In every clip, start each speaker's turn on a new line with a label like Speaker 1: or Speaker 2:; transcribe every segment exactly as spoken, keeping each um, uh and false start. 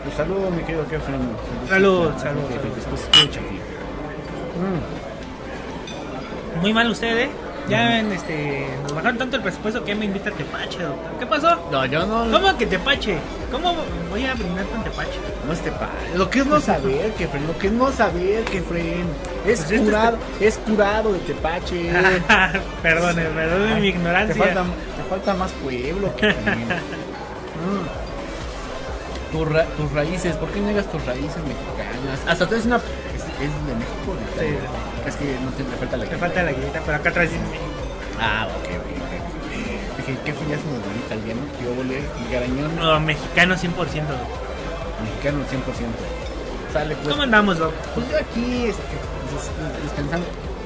Speaker 1: Pues saludos, mi querido Kefren.
Speaker 2: Salud, salud.
Speaker 1: Después escucha aquí.
Speaker 2: Mm. Muy mal usted, ¿eh? Ya ven, este, nos bajaron tanto el presupuesto que me invita a Tepache, doctor. ¿Qué pasó?
Speaker 1: No, yo no.
Speaker 2: ¿Cómo que Tepache? ¿Cómo voy a brindar con Tepache?
Speaker 1: No es Tepache. Lo que es no saber, Kefren. Lo que es no saber, Kefren. Es
Speaker 2: Pues
Speaker 1: curado, es curado de Tepache.
Speaker 2: Perdone, perdone mi
Speaker 1: Te
Speaker 2: ignorancia.
Speaker 1: falta, te falta más pueblo, Kefren. mm. Tu ra tus raíces, ¿por qué niegas tus raíces mexicanas? Hasta tú eres una. Es, es de México, de
Speaker 2: Sí.
Speaker 1: Es que no te, te falta la
Speaker 2: Me falta la guita, pero acá atrás dice México.
Speaker 1: Ah, ok, ok. Dije, ¿qué fue ya se nos volvió italiano? Yo volé y garañón.
Speaker 2: No, mexicano cien por ciento.
Speaker 1: Mexicano cien por ciento. Sale, pues.
Speaker 2: ¿Cómo andamos, doc?
Speaker 1: Pues yo aquí, este, pues, descansando.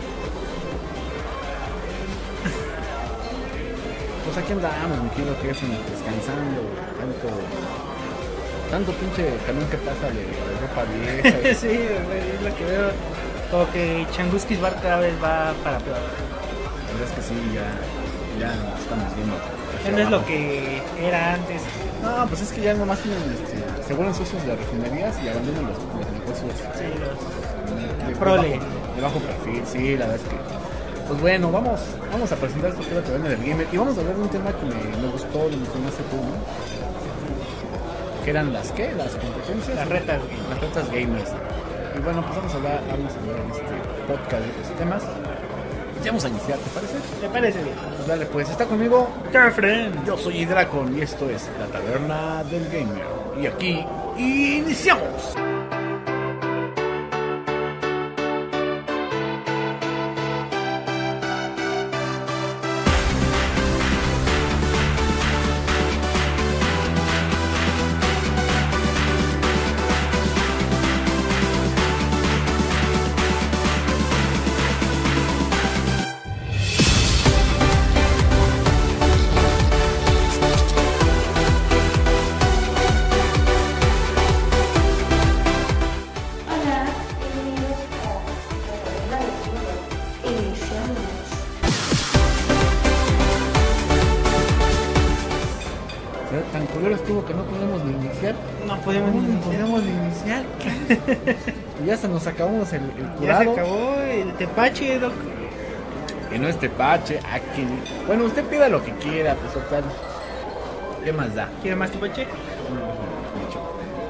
Speaker 1: Pues aquí andamos, mi querido que es descansando. Tanto. Tanto pinche camión que pasa de, de ropa vieja.
Speaker 2: Sí, es lo que veo. Como que Changuskis Bar cada vez va para peor.
Speaker 1: La verdad es que sí, ya, ya estamos viendo.
Speaker 2: Ya no es lo que era antes.
Speaker 1: No, pues es que ya nomás tienen, este, se vuelven socios de refinerías y abandonan los, los negocios.
Speaker 2: Sí, los...
Speaker 1: De,
Speaker 2: Prole.
Speaker 1: de, bajo, de bajo perfil, sí, la verdad es que. Pues bueno, vamos, vamos a presentar esto que es la taberna del gamer y vamos a hablar de un tema que me, me gustó, lo mencionaste tú, ¿no? Que eran las, ¿qué? Las competencias.
Speaker 2: Las retas.
Speaker 1: Las retas gamers. Y bueno, pues vamos a hablar, vamos a hablar en este podcast de estos temas. Ya vamos a iniciar, ¿te parece?
Speaker 2: ¿Te parece bien?
Speaker 1: Pues dale, pues, está conmigo.
Speaker 2: Girlfriend.
Speaker 1: Yo soy Dracon y esto es la taberna del gamer. Y aquí iniciamos. Tan culero estuvo que no podemos ni iniciar.
Speaker 2: No podemos
Speaker 1: No,
Speaker 2: ni
Speaker 1: ni
Speaker 2: iniciar.
Speaker 1: podemos ni iniciar. Y ya hasta nos acabamos el, el
Speaker 2: Ya
Speaker 1: curado.
Speaker 2: se acabó el tepache, doc.
Speaker 1: Y no es tepache, aquí. Bueno, usted pida lo que quiera, pues total. ¿Qué más da?
Speaker 2: ¿Quiere más tepache?
Speaker 1: Me echo.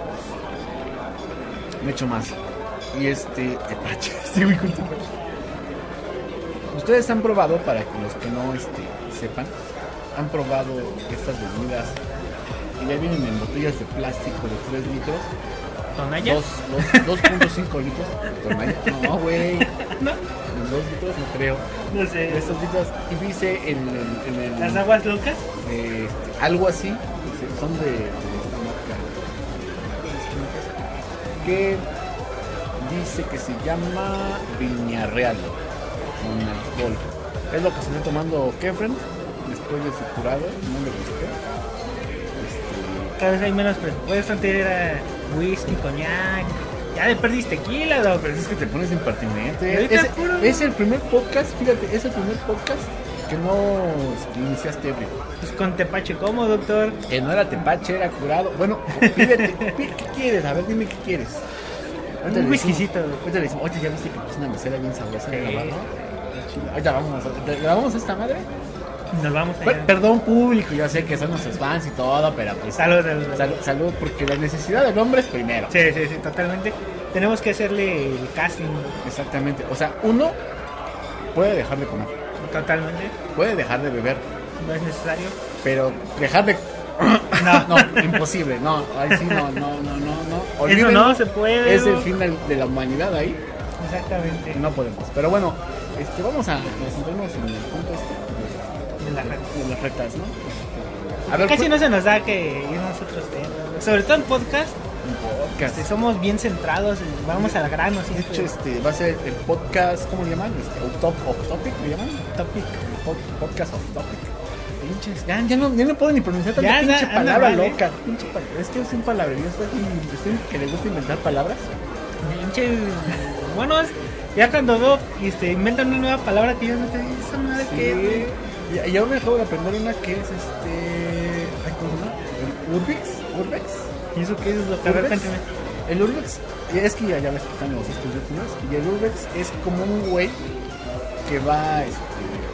Speaker 1: Me echo más. Y este, tepache. Estoy muy con tepache. Ustedes han probado, para que los que no este, sepan, han probado estas bebidas que ya vienen en botellas de plástico de tres litros.
Speaker 2: ¿Tonalla?
Speaker 1: dos punto cinco litros. Tonalla. No, güey.
Speaker 2: ¿No?
Speaker 1: dos litros no creo.
Speaker 2: No sé.
Speaker 1: De estos litros. Y dice en el. En el
Speaker 2: ¿Las aguas locas?
Speaker 1: eh, este, algo así. Dice, son de, de esta marca. Que dice que se llama Viñarreal. Con alcohol. Es lo que se está tomando Kefren después de su curado. No le gustó. Este,
Speaker 2: Cada vez hay menos presupuesto. Antes era whisky, coñac. Ya le perdiste tequila, doc.
Speaker 1: Pero es que te pones impertinente.
Speaker 2: Ahorita
Speaker 1: Es,
Speaker 2: puro-
Speaker 1: es el primer podcast, fíjate, es el primer podcast que no iniciaste ebrio.
Speaker 2: Pues con tepache, ¿cómo, doctor?
Speaker 1: Que no era tepache, era curado. Bueno, pídete, pí- ¿qué quieres? A ver, dime qué quieres. Ahorita
Speaker 2: Un
Speaker 1: le decimos-
Speaker 2: whiskycito.
Speaker 1: Ahorita le decimos, oye, ya viste que puse una mesera bien sabrosa en la
Speaker 2: Sí.
Speaker 1: barra. Ahorita vamos, a- ¿grabamos esta madre?
Speaker 2: Nos vamos
Speaker 1: Per-
Speaker 2: allá.
Speaker 1: Perdón, público, yo sé que son nuestros fans y todo, pero pues.
Speaker 2: Salud, salud.
Speaker 1: Salud, salud, porque la necesidad del hombre es primero.
Speaker 2: Sí, sí, sí, totalmente. Tenemos que hacerle el casting.
Speaker 1: Exactamente. O sea, uno puede dejar de comer,
Speaker 2: Totalmente.
Speaker 1: puede dejar de beber,
Speaker 2: No es necesario.
Speaker 1: pero dejar de.
Speaker 2: No.
Speaker 1: no, imposible, no, ahí sí, no, no, no, no, no.
Speaker 2: Eso
Speaker 1: Olvídenlo.
Speaker 2: no se puede.
Speaker 1: Es el
Speaker 2: doc.
Speaker 1: fin del- de la humanidad ahí,
Speaker 2: Exactamente.
Speaker 1: no podemos. Pero bueno, este, vamos a concentrarnos en el punto este
Speaker 2: En la red.
Speaker 1: de, de las retas, ¿no? Este, a ver,
Speaker 2: Casi
Speaker 1: cu-
Speaker 2: no se nos da que ir nosotros temas. Sobre todo en podcast,
Speaker 1: un podcast.
Speaker 2: este, somos bien centrados, y vamos al grano.
Speaker 1: De
Speaker 2: Siempre.
Speaker 1: hecho, este va a ser el podcast, ¿cómo le llaman? Este, off top, off topic, ¿le llaman?
Speaker 2: Topic.
Speaker 1: Pod- podcast off topic. Pinches, ya, ya, no, ya no puedo ni pronunciar tanta
Speaker 2: Ya, anda-
Speaker 1: pinche
Speaker 2: anda
Speaker 1: palabra
Speaker 2: mal, ¿eh?
Speaker 1: loca. Pinche palabra. Es que es un palabrerío, estoy, estoy que le gusta inventar palabras.
Speaker 2: Pinche. Bueno, ya cuando veo este, inventan una nueva palabra que yo no te digo, esa madre que.
Speaker 1: Y, y ahora me acabo de aprender una que es este. Ay, ¿cómo se llama? El Urbix. Urbex.
Speaker 2: ¿Y eso qué es lo que? A ver,
Speaker 1: Urbex.
Speaker 2: cuéntame.
Speaker 1: El Urbex, es que ya, ya ves que están los estos youtubers, y el Urbex es como un güey que va, este,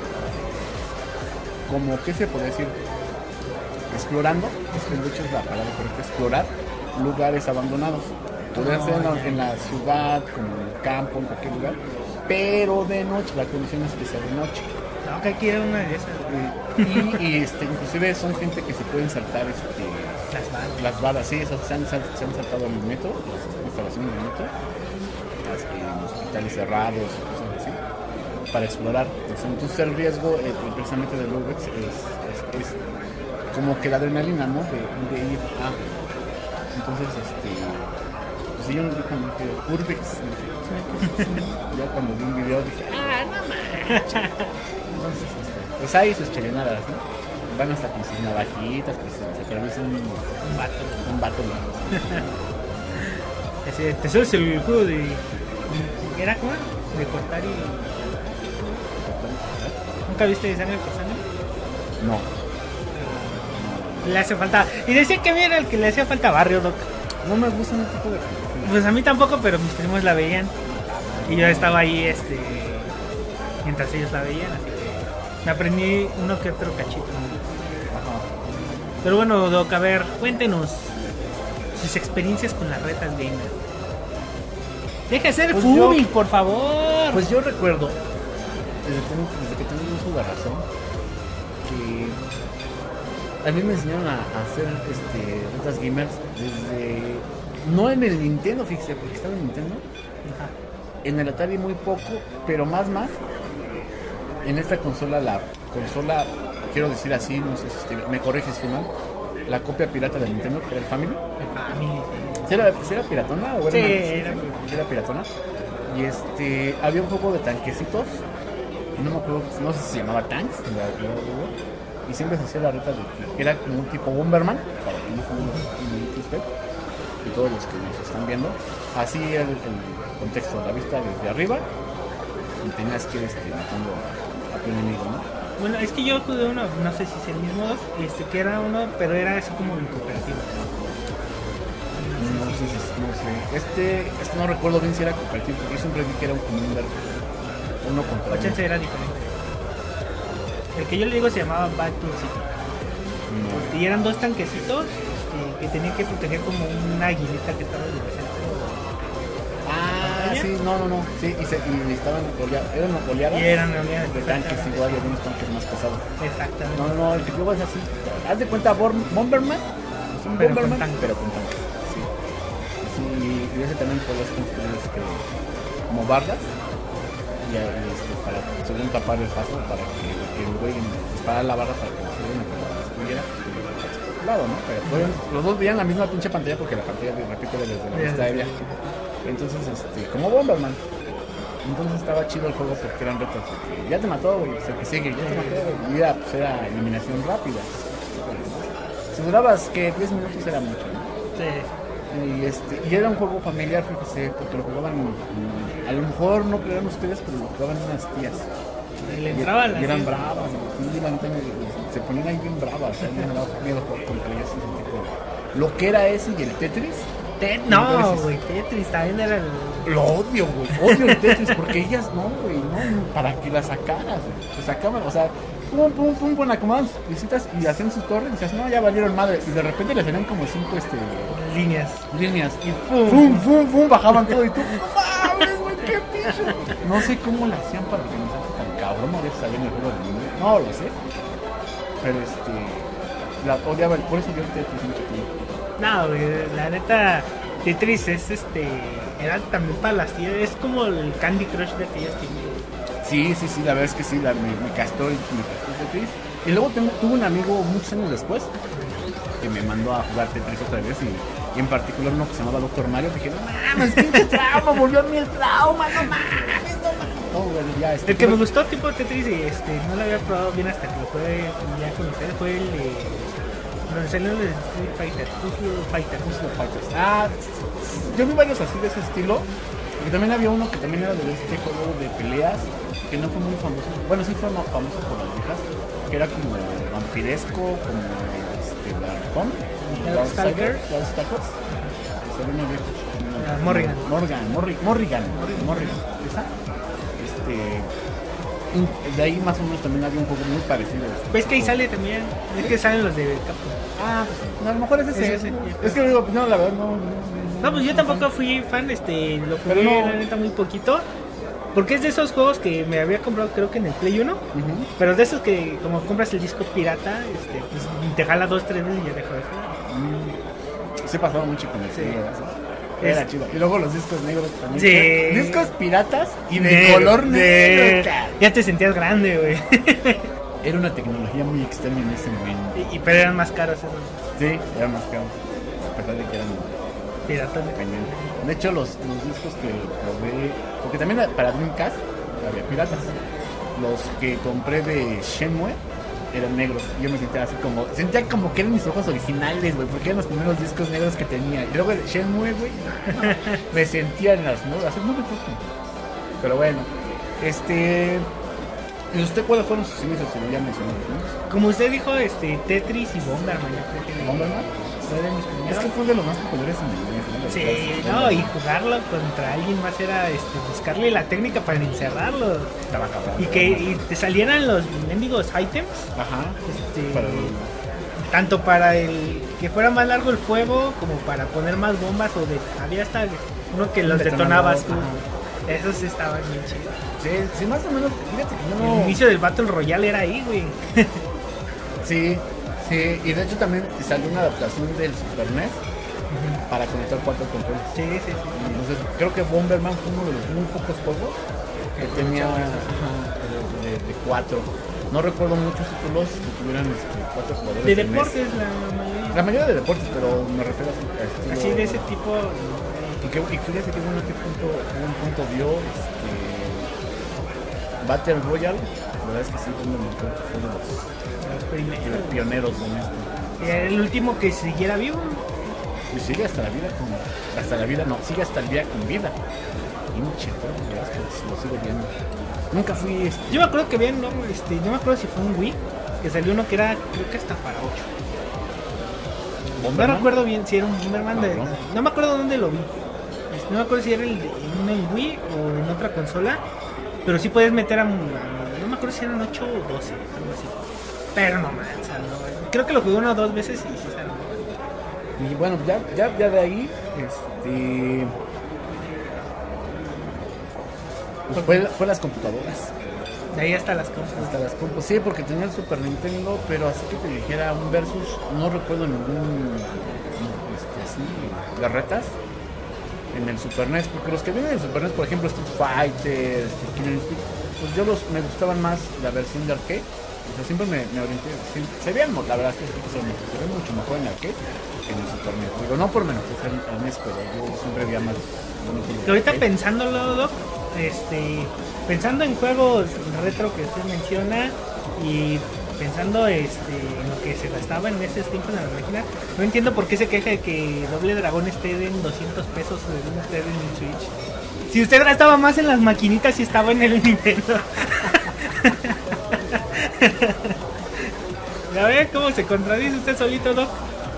Speaker 1: como, ¿qué se puede decir? Explorando, es que de hecho es la palabra correcta, explorar lugares abandonados. Podrían ser en la, en la ciudad, como en el campo, en cualquier lugar, pero de noche, la condición es que sea de noche.
Speaker 2: No, que aquí era una de esas.
Speaker 1: Y, y, este, inclusive son gente que se pueden saltar este,
Speaker 2: Las balas.
Speaker 1: las balas, sí, esas se han, sal- se han saltado el metro, las instalaciones del metro, las, eh, hospitales cerrados, cosas así, para explorar. Entonces, entonces el riesgo eh, precisamente del Urbex es, es, es como que la adrenalina, ¿no? De, de ir a... Entonces, este... Pues yo no dije cuando dije Urbex, dije, ya cuando vi un video dije, ah, no manches. Entonces, este, pues hay sus chelenadas, ¿no? Van hasta con sus navajitas, que se, se atraviesan un,
Speaker 2: Un vato.
Speaker 1: un vato, ¿no?
Speaker 2: Ese, te subes el juego de. ¿Era cómo? De cortar y. ¿Nunca viste sangre por sangre?
Speaker 1: No.
Speaker 2: Le hace falta. Y decía que a mí era el que le hacía falta barrio, Doc.
Speaker 1: No me gustan ese tipo de películas.
Speaker 2: Pues a mí tampoco, pero mis primos la veían. Y yo estaba ahí, este. Mientras ellos la veían, así que. Me aprendí uno que otro cachito.
Speaker 1: Ajá.
Speaker 2: Pero bueno, Doc, a ver, cuéntenos sus experiencias con las retas gamer. Deja de ser
Speaker 1: Pues
Speaker 2: fuming,
Speaker 1: yo-
Speaker 2: por favor.
Speaker 1: Pues yo recuerdo, desde, tengo- desde que tengo uso de razón, que a mí me enseñaron a, a hacer este, retas gamers desde... No en el Nintendo, fíjese, porque estaba en Nintendo.
Speaker 2: Ajá.
Speaker 1: En el Atari muy poco, pero más más. En esta consola, la consola, quiero decir así, no sé si estoy- me corriges si mal, la copia pirata de Nintendo, que era el Family.
Speaker 2: Family.
Speaker 1: ¿Sí era, sí era piratona o era
Speaker 2: Sí,
Speaker 1: una-
Speaker 2: era-
Speaker 1: sí era piratona? Y este, había un juego de tanquecitos, no me acuerdo, no sé si se llamaba Tanks, la- la- la- y siempre se hacía la reta de que que era como un tipo Bomberman, para que no sean muy X P, y todos los que nos están viendo, así era el, el contexto, la vista desde arriba, y tenías que ir este, matando a, a tu enemigo, ¿no?
Speaker 2: Bueno, es que yo jugué uno, no sé si es el mismo, Doc, este, que era uno, pero era así como en cooperativa.
Speaker 1: No sé, si- no sé, este, este no recuerdo bien si era cooperativo, porque yo siempre vi que era un común verde, uno contra
Speaker 2: O
Speaker 1: uno.
Speaker 2: chance era diferente. El que yo le digo se llamaba Battle City.
Speaker 1: No.
Speaker 2: Y eran dos tanquecitos este, que tenían que proteger como una aguilita que estaba en el centro.
Speaker 1: Ah, sí, no, no, no, sí, y, se, y estaban oleadas, eran oleadas
Speaker 2: Y eran oleadas,
Speaker 1: de tanques
Speaker 2: exactamente.
Speaker 1: igual, y algunos tanques más pesados.
Speaker 2: Exactamente.
Speaker 1: No, no, no, el que yo es así, haz de cuenta Bor- Bomberman, es un
Speaker 2: Pero con
Speaker 1: Bomberman,
Speaker 2: tanques.
Speaker 1: pero con tanques, sí. Sí, y, y ese también podías construir este, como bardas, y, y, este, para, según tapar el paso, para que, que el güey disparara la barra para que no se destruyera, pues, lado, ¿no? Pero fueron- los dos veían la misma pinche pantalla porque la pantalla, repito, era desde la
Speaker 2: Desde
Speaker 1: vista aérea.
Speaker 2: arriba.
Speaker 1: Entonces, este, como Bomberman. Entonces estaba chido el juego porque eran retos. Porque ya te mató, güey, pues el que sigue, ya te mató, güey. Y era, pues, era eliminación rápida. Si durabas que diez minutos era mucho, ¿no?
Speaker 2: Sí.
Speaker 1: Y, este, y era un juego familiar, fíjese, porque lo jugaban, mm, a lo mejor no crean ustedes, pero lo jugaban unas tías.
Speaker 2: Y le
Speaker 1: Y,
Speaker 2: entraban
Speaker 1: y eran
Speaker 2: así.
Speaker 1: bravas, y la neta me- se ponían ahí bien bravas. A mí me daba miedo jugar contra ellas. ese tipo de- Lo que era ese y el Tetris.
Speaker 2: Te- no,
Speaker 1: Entonces,
Speaker 2: güey, Tetris también era el.
Speaker 1: Lo odio, güey. Odio el Tetris porque ellas no, güey. No, para que las sacaras, güey. Se sacaban, o sea, pum, pum, pum, pum, acomodaban sus piecitas y hacían sus torres y decías, no, ya valieron madre. Y de repente les salían como cinco este,
Speaker 2: Líneas.
Speaker 1: líneas.
Speaker 2: Y pum.
Speaker 1: Pum, pum, pum, bajaban todo y tú, no mames, güey, qué pinche. No sé cómo lo hacían para organizarse tan cabrón. No había salido en el juego del mundo. No lo sé. Pero este. La odiaba, el- por eso yo el Tetris mucho tiempo.
Speaker 2: No, güey, la neta, Tetris es este. Era también para las tías. Es como el Candy Crush de aquellos tiempos.
Speaker 1: Sí, sí, sí, la verdad es que sí, la, me, me castó el me castó el Tetris. Y luego tengo, tuve un amigo muchos años después que me mandó a jugar Tetris otra vez y, y en particular uno que se llamaba Doctor Mario. Dije, no mames, pinche trauma, volvió a mí el trauma, no mames, no mames. No, bueno, ya, este,
Speaker 2: El que me gustó tipo Tetris y este, no lo había probado bien hasta que lo pude ya con ustedes fue el de. Donde salió el de Street Fighter, Kung Fighter.
Speaker 1: Street Fighters. Ah, yo vi varios así de ese estilo. Y también había uno que también era de este juego de peleas, que no fue muy famoso. Bueno, sí fue más famoso por las viejas, que era como vampiresco, como este, Darkon.
Speaker 2: Darkstalkers.
Speaker 1: Darkstalkers. Salió una vez.
Speaker 2: Ah, Morrigan.
Speaker 1: Morgan, Morri- Morrigan, Morrigan. ¿Esa? Este. De ahí más o menos también había un juego muy parecido.
Speaker 2: ¿Ves que ahí sale también? Es que salen los de Capcom.
Speaker 1: Ah, pues, no, a lo mejor es ese.
Speaker 2: Es ese.
Speaker 1: Es que digo, no, la verdad no. No,
Speaker 2: No, pues yo tampoco fui fan, este, lo jugué
Speaker 1: Pero no-
Speaker 2: la neta muy poquito. Porque es de esos juegos que me había comprado creo que en el Play uno.
Speaker 1: Ujú.
Speaker 2: Pero de esos que como compras el disco pirata, este, pues te jala dos, tres veces y ya dejo de jugar.
Speaker 1: Mm, Sí pasaba mucho con el
Speaker 2: Sí.
Speaker 1: sí. Era
Speaker 2: Es-
Speaker 1: chido. Y luego los discos negros también.
Speaker 2: Sí.
Speaker 1: Discos piratas y de
Speaker 2: Negro,
Speaker 1: color
Speaker 2: de-
Speaker 1: negro. cara.
Speaker 2: Ya te sentías grande, güey.
Speaker 1: Era una tecnología muy extraña en ese momento.
Speaker 2: y, y- pero eran más caros esos
Speaker 1: Sí, era más caro. A pesar de que eran
Speaker 2: piratones.
Speaker 1: cañón. De hecho, los, los discos que probé. Porque también para Dreamcast había piratas. Los que compré de Shenmue eran negros. Yo me sentía así como. Sentía como que eran mis ojos originales, güey. Porque eran los primeros discos negros que tenía. Y luego de Shenmue, güey. Me sentía en las nubes. Así no me toco. Pero bueno. Este. ¿Y usted cuáles fueron sus inicios? Se lo ya mencionó, ¿no?
Speaker 2: Como usted dijo, este, Tetris y Bomberman, yo creo que
Speaker 1: ¿Bomberman?
Speaker 2: fue de mis
Speaker 1: Es
Speaker 2: primeros.
Speaker 1: que fue de los más populares en el mundo.
Speaker 2: Sí, no, y jugarlo contra alguien más era este, buscarle la técnica para encerrarlo.
Speaker 1: Estaba cabrón.
Speaker 2: Y que y te salieran los mendigos items,
Speaker 1: Ajá.
Speaker 2: este,
Speaker 1: Para el-
Speaker 2: tanto para el que fuera más largo el fuego, como para poner más bombas, o de, había hasta uno que los
Speaker 1: Detonador,
Speaker 2: detonabas tú.
Speaker 1: ajá.
Speaker 2: Esos estaban bien chidos.
Speaker 1: Sí, sí, más o menos. Fíjate que yo no.
Speaker 2: El inicio del Battle Royale era ahí, güey.
Speaker 1: Sí, sí. Y de hecho también salió una adaptación del Super N E S para conectar cuatro controles.
Speaker 2: Sí, sí, sí.
Speaker 1: Entonces, creo que Bomberman fue uno de los muy pocos juegos que tenía ajá, de, de- de cuatro. No recuerdo muchos títulos que tuvieran este, cuatro jugadores.
Speaker 2: De
Speaker 1: N E S.
Speaker 2: deportes, la mayoría.
Speaker 1: La mayoría de deportes, pero me refiero a estilo-
Speaker 2: Así de ese tipo.
Speaker 1: Y, que, y fíjate que bueno, qué punto, un punto dio este, Battle Royale. La verdad es que sí, Bomberman creo que fue de los
Speaker 2: Los primeros.
Speaker 1: pioneros en esto.
Speaker 2: Y era el último que siguiera vivo.
Speaker 1: Y sigue hasta la vida con. Hasta la vida, no, sigue hasta el día con vida. Pinche, pero la verdad es que lo sigo viendo. Nunca fui este.
Speaker 2: Yo me acuerdo que bien, no, este, no me acuerdo si fue un Wii, que salió uno que era, creo que hasta para ocho. No
Speaker 1: Bomberman.
Speaker 2: recuerdo bien si era un Bomberman de,
Speaker 1: Cabrón.
Speaker 2: no me acuerdo dónde lo vi. Este, No me acuerdo si era el de, en un Wii o en otra consola, pero sí puedes meter a, no me acuerdo si eran ocho o doce, algo así. Pero no manches, no, creo que lo jugué una o dos veces y sí salió.
Speaker 1: Y bueno, ya, ya, ya de ahí, este. Pues fue, fue las computadoras.
Speaker 2: De ahí hasta las cosas.
Speaker 1: Hasta las compus. Sí, porque tenía el Super Nintendo, pero así que te dijera un versus, no recuerdo ningún. Este, así, de retas. En el Super N E S, porque los que vienen en el Super N E S, por ejemplo, Street Fighter, este, Killer Instinct, pues yo los, me gustaban más la versión de arcade. O sea, siempre me, me orienté. Sí, se veían, la verdad es que sí, se, se ven mucho mejor en arcade que en el Super N E S. Digo, no por menos, es el, el N E S, pero yo siempre veía más. bonito el
Speaker 2: Y ahorita
Speaker 1: arcade.
Speaker 2: pensándolo, Doc, este, pensando en juegos retro que usted menciona y pensando este, en lo que se gastaba en esos tiempos en la máquina, no entiendo por qué se queja de que Doble Dragón esté en doscientos pesos de usted en el Switch. Si usted gastaba más en las maquinitas y estaba en el Nintendo. ¿Ya ve cómo se contradice usted solito, Doc?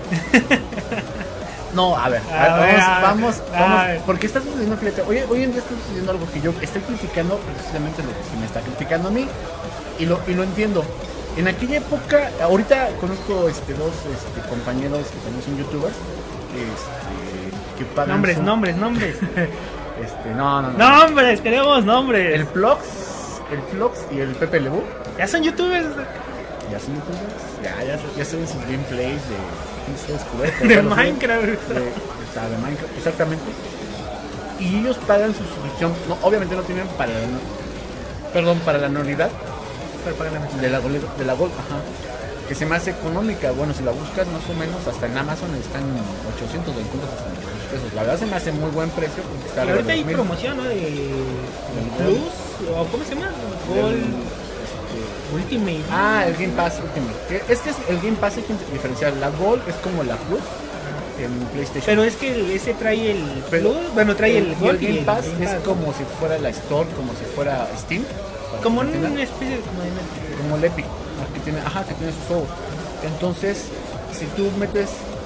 Speaker 1: No, a ver,
Speaker 2: A
Speaker 1: a ver,
Speaker 2: ver,
Speaker 1: vamos,
Speaker 2: a ver,
Speaker 1: vamos,
Speaker 2: a
Speaker 1: vamos,
Speaker 2: ver.
Speaker 1: porque está sucediendo, fíjate, hoy, hoy en día está sucediendo algo que yo estoy criticando, precisamente lo que se me está criticando a mí, y lo, y lo entiendo. En aquella época, ahorita conozco este, dos este, compañeros que también son youtubers, este, que pagan
Speaker 2: Nombres,
Speaker 1: su-
Speaker 2: nombres, nombres.
Speaker 1: este, no, no, no,
Speaker 2: Nombres, queremos nombres.
Speaker 1: el Plox, el Plox y el Pepe Lebu,
Speaker 2: Ya son youtubers.
Speaker 1: ya son youtubers, ya, ya, ya saben sus gameplays de, no sé, descubierto,
Speaker 2: De
Speaker 1: bueno, sí.
Speaker 2: Minecraft.
Speaker 1: de, está de Minecraft, exactamente. Y ellos pagan su suscripción, no, obviamente no tienen para la, perdón, para la anualidad
Speaker 2: Pero pagan la mensualidad.
Speaker 1: de la Gold, de la Gold, ajá, que se me hace económica. Bueno, si la buscas más o menos hasta en Amazon están ochocientos veinticinco pesos. La verdad se me hace muy buen precio porque está
Speaker 2: Y ahorita
Speaker 1: alrededor
Speaker 2: hay
Speaker 1: de dos mil.
Speaker 2: promoción, ¿no? De
Speaker 1: Del
Speaker 2: Plus, o ¿cómo se llama? Gold
Speaker 1: Del, este,
Speaker 2: Ultimate.
Speaker 1: ah, el Game Pass Ultimate. Que- Es que es el Game Pass hay que diferenciar. La Gold es como la Plus en PlayStation.
Speaker 2: Pero es que el- ese trae el
Speaker 1: Pero-
Speaker 2: Plus, bueno, trae el
Speaker 1: y
Speaker 2: Gold
Speaker 1: el Game Pass
Speaker 2: Game
Speaker 1: es
Speaker 2: Pass.
Speaker 1: como si fuera la Store, como si fuera Steam. para
Speaker 2: como
Speaker 1: que me
Speaker 2: una
Speaker 1: entiendan.
Speaker 2: especie de, como de Netflix.
Speaker 1: Como el Epic, que tiene, ajá, que tiene sus juegos. Entonces, si tú metes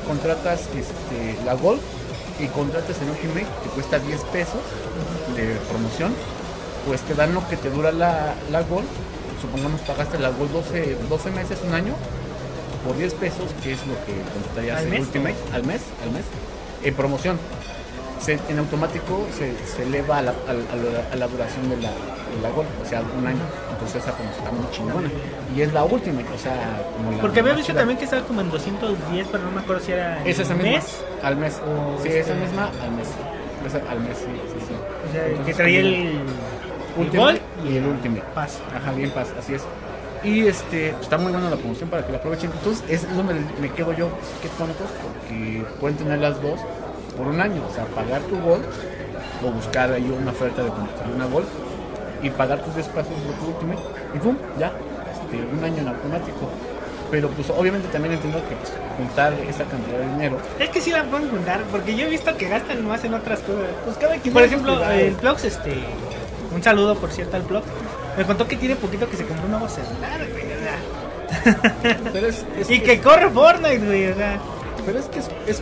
Speaker 1: contratas este, la Gold y contratas el Ultimate, que cuesta diez pesos de promoción, pues te dan lo que te dura la, la Gold. Supongamos pagaste la Gold doce, doce meses, un año, por diez pesos, que es lo que contratarías el Ultimate al mes, al mes, en promoción. Se, en automático se, se eleva a la, a, la, a la duración de la, de la Gold, o sea, un año. Entonces esa como está muy chingona. Y es la Ultimate, o sea, como la.
Speaker 2: Porque había visto también que estaba como en doscientos diez, pero no me acuerdo si era.
Speaker 1: ¿Es esa
Speaker 2: al
Speaker 1: misma?
Speaker 2: mes?
Speaker 1: Al mes.
Speaker 2: O
Speaker 1: Sí,
Speaker 2: este...
Speaker 1: esa misma al mes. Esa, al mes, sí, sí, sí.
Speaker 2: O sea,
Speaker 1: Entonces,
Speaker 2: que traía el.
Speaker 1: Ultimate
Speaker 2: y el
Speaker 1: y el Ultimate.
Speaker 2: Pass.
Speaker 1: Ajá, bien Pass, así es. Y este, pues, está muy buena la promoción para que la aprovechen. Entonces, es donde me quedo yo, pues, qué tontos, porque pueden tener las dos por un año. O sea, pagar tu Gold o buscar ahí una oferta de comprar una Gold y pagar tus diez pesos de tu Ultimate y pum, ya, este, un año en automático. Pero pues obviamente también entiendo que pues, juntar esa cantidad de dinero.
Speaker 2: Es que sí la pueden juntar, porque yo he visto que gastan más en otras cosas.
Speaker 1: Pues cada quien.
Speaker 2: Por ejemplo, el Plox, este, un saludo por cierto al Plox, me contó que tiene poquito que se compró un nuevo celular, güey, o sea.
Speaker 1: Pero es, es,
Speaker 2: y
Speaker 1: es,
Speaker 2: que corre Fortnite, güey, o sea.
Speaker 1: Pero es que es, es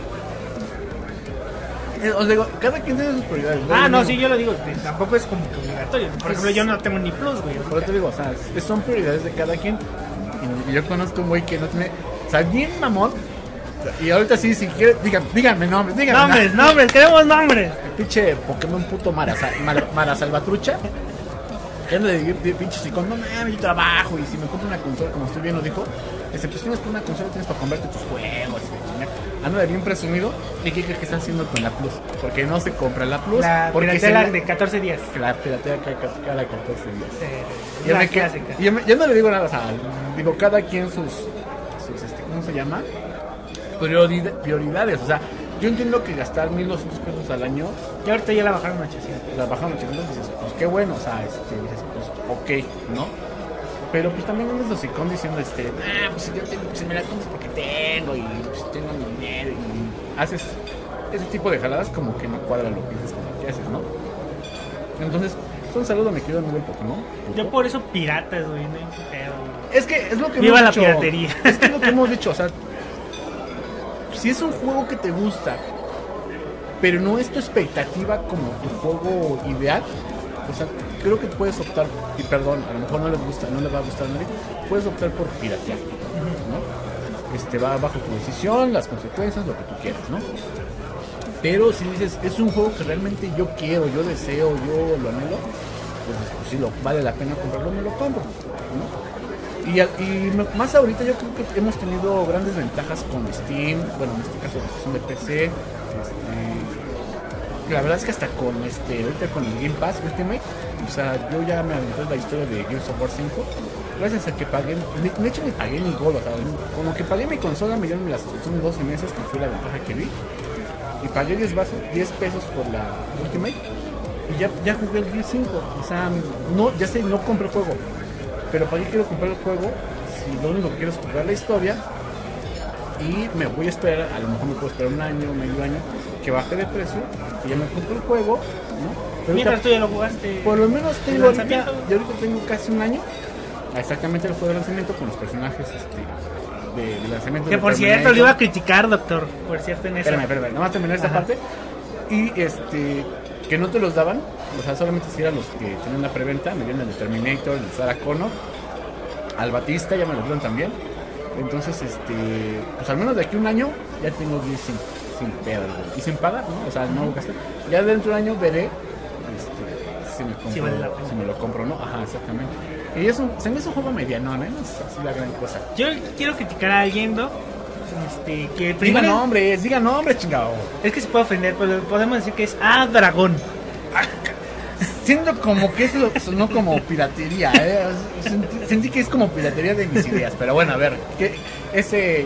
Speaker 1: Eh, os digo, cada quien tiene sus prioridades.
Speaker 2: Ah, no, sí, yo lo digo, tampoco es como que obligatorio. Por ejemplo, yo no tengo ni plus, güey.
Speaker 1: Por eso te digo, o sea, es- son prioridades de cada quien. Y yo conozco un güey que no tiene. O sea, bien mamón. Y ahorita sí, si quiere, díganme, díganme nombres, díganme.
Speaker 2: Nombres, nombres, queremos nombres.
Speaker 1: El pinche Pokémon puto Mara, Mara, Mara Salvatrucha. Que anda de, de pinche sicón, no mames, yo trabajo. Y si me compro una consola, como estoy bien lo dijo, dice, pues tienes una consola, tienes para comprarte tus juegos. Y anda de bien presumido. ¿Y qué crees que están haciendo con la Plus? Porque no se compra la Plus.
Speaker 2: La
Speaker 1: porque
Speaker 2: piratela
Speaker 1: se
Speaker 2: de catorce días.
Speaker 1: La piratea cada, cada catorce días.
Speaker 2: Sí,
Speaker 1: Y yo,
Speaker 2: la
Speaker 1: me que-
Speaker 2: clásica.
Speaker 1: y yo, me- yo no le digo nada, o sea, digo, cada quien sus, sus este, ¿cómo se llama? Prioridad- prioridades, o sea, yo entiendo que gastar mil doscientos pesos al año,
Speaker 2: Y ahorita ya la bajaron a ochocientos.
Speaker 1: la bajan ochocientos, dices, pues qué bueno, o sea, este, dices, pues ok, ¿no? Pero pues también andas de hocicón diciendo, este, ah, pues si yo tengo, pues me la compro porque tengo, y pues tengo mi dinero, y haces ese tipo de jaladas como que no cuadra lo que dices, como que haces, ¿no? Entonces, un saludo, me quedo en el Pokémon.
Speaker 2: Yo por eso piratas, güey, no hay pedo.
Speaker 1: Es que es lo que
Speaker 2: Viva
Speaker 1: hemos
Speaker 2: la
Speaker 1: dicho.
Speaker 2: piratería.
Speaker 1: Es que es lo que hemos dicho, o sea, si es un juego que te gusta, pero no es tu expectativa como tu juego ideal, o sea, creo que puedes optar, y perdón, a lo mejor no les gusta, no les va a gustar a nadie, puedes optar por piratear, ¿no? Este va bajo tu decisión, las consecuencias, lo que tú quieras, ¿no? Pero si dices, es un juego que realmente yo quiero, yo deseo, yo lo anhelo, pues, pues sí, lo, vale la pena comprarlo, me lo compro, ¿no? Y, al- y me- más ahorita yo creo que hemos tenido grandes ventajas con Steam, bueno, en este caso la versión de P C, este, la verdad es que hasta con este, ahorita con el Game Pass Ultimate, o sea, yo ya me aventé la historia de Gears of War cinco, gracias a que pagué, de, de hecho ni pagué ni Gold, o sea, como que pagué mi consola, me dieron la suscripción de doce meses, que fue la ventaja que vi, y pagué diez, vasos, diez pesos por la Ultimate, y ya, ya jugué el Gears cinco, o sea, no, ya sé, no compré el juego, pero para qué quiero comprar el juego si lo único que quiero es jugar la historia y me voy a esperar, a lo mejor me puedo esperar un año, medio año, que baje de precio y ya me compro el juego, ¿no? Pero
Speaker 2: Mientras
Speaker 1: ahorita,
Speaker 2: tú ya lo jugaste.
Speaker 1: por lo menos
Speaker 2: el
Speaker 1: tengo ahorita,
Speaker 2: lanzamiento.
Speaker 1: yo ahorita tengo casi un año, exactamente el juego de lanzamiento con los personajes este, de, de lanzamiento.
Speaker 2: Que
Speaker 1: de
Speaker 2: por cierto,
Speaker 1: Terminator.
Speaker 2: lo iba a criticar, doctor. Por cierto, en eso.
Speaker 1: Espérame, espérame, nada más terminar esta
Speaker 2: Ajá.
Speaker 1: parte. Y este, que no te los daban, o sea, solamente si eran los que tenían la preventa, me dieron el de Terminator, el de Sarah Connor, al Batista, ya me lo dieron también. Entonces, este, pues al menos de aquí a un año ya tengo diez sin, sin pedo, güey. Y sin pagar, ¿no? O sea, no gasté. Ya dentro de un año veré este, si, me compro,
Speaker 2: Si vale la pena.
Speaker 1: si me lo compro, ¿no? Ajá, exactamente. Y es un, se me hizo un juego mediano, ¿no? No es así la gran cosa.
Speaker 2: Yo quiero criticar a alguien, ¿no? Este, que
Speaker 1: Diga
Speaker 2: primero.
Speaker 1: nombres, diga nombres, chingado.
Speaker 2: Es que se puede ofender, pero podemos decir que es A Dragón.
Speaker 1: Siento como que eso sonó como piratería, ¿eh? Sentí, sentí que es como piratería de mis ideas, pero bueno, a ver, ¿qué, ese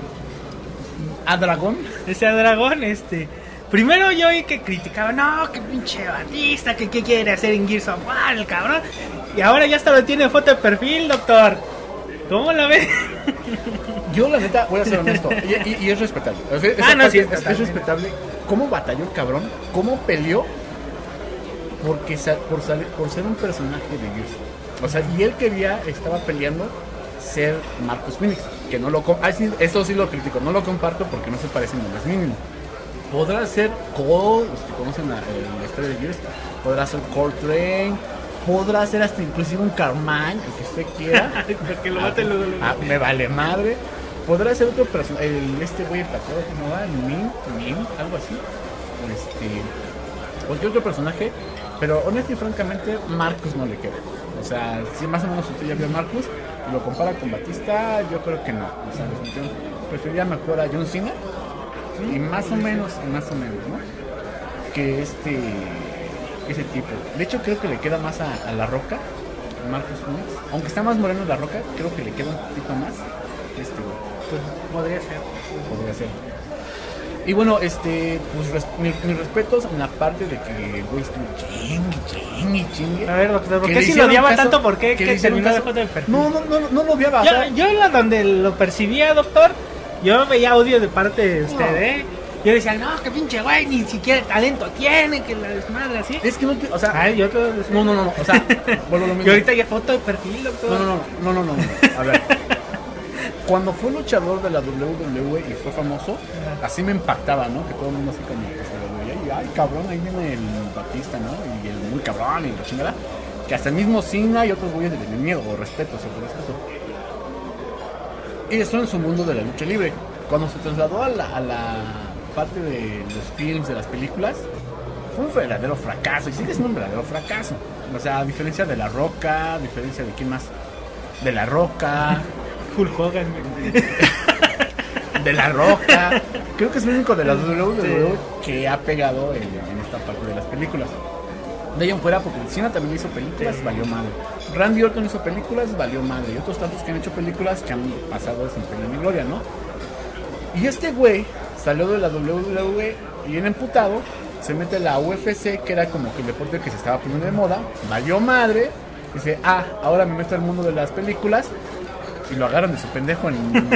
Speaker 1: A Dragón?
Speaker 2: Ese A Dragón, este. Primero yo oí que criticaba, no, que pinche Batista, que qué quiere hacer en Gears of War, el cabrón. Y ahora ya hasta lo tiene foto de perfil, doctor. ¿Cómo la ves?
Speaker 1: Yo la neta voy a ser honesto, y, y- y es respetable. O sea, esa
Speaker 2: Ah, no,
Speaker 1: parte
Speaker 2: sí,
Speaker 1: es, es
Speaker 2: totalmente.
Speaker 1: respetable. ¿Cómo batalló el cabrón? ¿Cómo peleó? Porque sa- por, sal- por ser un personaje de Gears. O sea, y él quería, estaba peleando ser Marcus Phoenix. que no lo... com- ah, sí, eso sí lo critico, no lo comparto porque no se parecen en lo más mínimo. Podrá ser Cole, los que conocen la, eh, la historia de Gears, podrá ser Coltrane, podrá ser hasta inclusive un Carmine, el que usted quiera.
Speaker 2: Porque lo mate luego, luego.
Speaker 1: Ah, me vale madre. Podrá ser otro personaje, el, este güey, ¿te acuerdas cómo va? Min, Min, algo así. Este, cualquier otro personaje, pero honestamente y francamente, Marcus no le queda. O sea, si más o menos usted ya vio a Marcus y lo compara con Batista, yo creo que no. O sea, yo preferiría mejor a John Cena. Y más o menos, y más o menos, ¿no? Que este, ese tipo. De hecho, creo que le queda más a, a La Roca, a Marcus Phoenix. Aunque está más moreno La Roca, creo que le queda un poquito más que este güey.
Speaker 2: Pues podría ser.
Speaker 1: Podría ser. Y bueno, este, pues res, mi, mis respetos en la parte de que el güey estuvo chingue, chingue, chingue.
Speaker 2: A ver, doctor, ¿por
Speaker 1: Que
Speaker 2: qué
Speaker 1: le
Speaker 2: si lo
Speaker 1: hicieron
Speaker 2: odiaba
Speaker 1: caso-
Speaker 2: tanto? ¿Por qué
Speaker 1: que
Speaker 2: que
Speaker 1: le hicieron
Speaker 2: terminó de
Speaker 1: caso-
Speaker 2: foto de perfil?
Speaker 1: No, no, no, no lo odiaba. o
Speaker 2: Yo,
Speaker 1: sea,
Speaker 2: yo la donde lo percibía, doctor, yo veía odio de parte de usted,
Speaker 1: No.
Speaker 2: ¿eh? Yo decía, no, que pinche güey, ni siquiera talento tiene, que la desmadre así.
Speaker 1: es que no te, o sea,
Speaker 2: Ay, yo todo
Speaker 1: no, no, no, no, o sea, vuelvo a lo mismo.
Speaker 2: Y ahorita ya foto de perfil, doctor.
Speaker 1: No, no, no, no, no, no, no. A ver. Cuando fue luchador de la W W E y fue famoso,
Speaker 2: Ajá.
Speaker 1: así me impactaba, ¿no? Que todo el mundo así como que se lo veía y, ay, cabrón, ahí viene el Batista, ¿no? Y el muy cabrón y la chingada. Que hasta el mismo Cena y otros güeyes le tenían miedo o respeto, sobre respeto. Y eso en su mundo de la lucha libre. Cuando se trasladó a la, a la parte de los films, de las películas, fue un verdadero fracaso. Y sigue siendo un verdadero fracaso. O sea, a diferencia de La Roca, a diferencia de quién más. De La Roca.
Speaker 2: Hulk Hogan.
Speaker 1: De La Roca. Creo que es el único de la W W E que ha pegado en, en esta parte de las películas. De ahí en fuera, porque Cena también hizo películas,
Speaker 2: Sí.
Speaker 1: valió madre. Randy Orton hizo películas, valió madre. Y otros tantos que han hecho películas que han pasado sin pena ni gloria, ¿no? Y este güey salió de la W W E y bien emputado, se mete a la U F C, que era como que el deporte que se estaba poniendo de moda, valió madre. Dice, ah, ahora me meto al mundo de las películas. Y lo agarran de su pendejo en,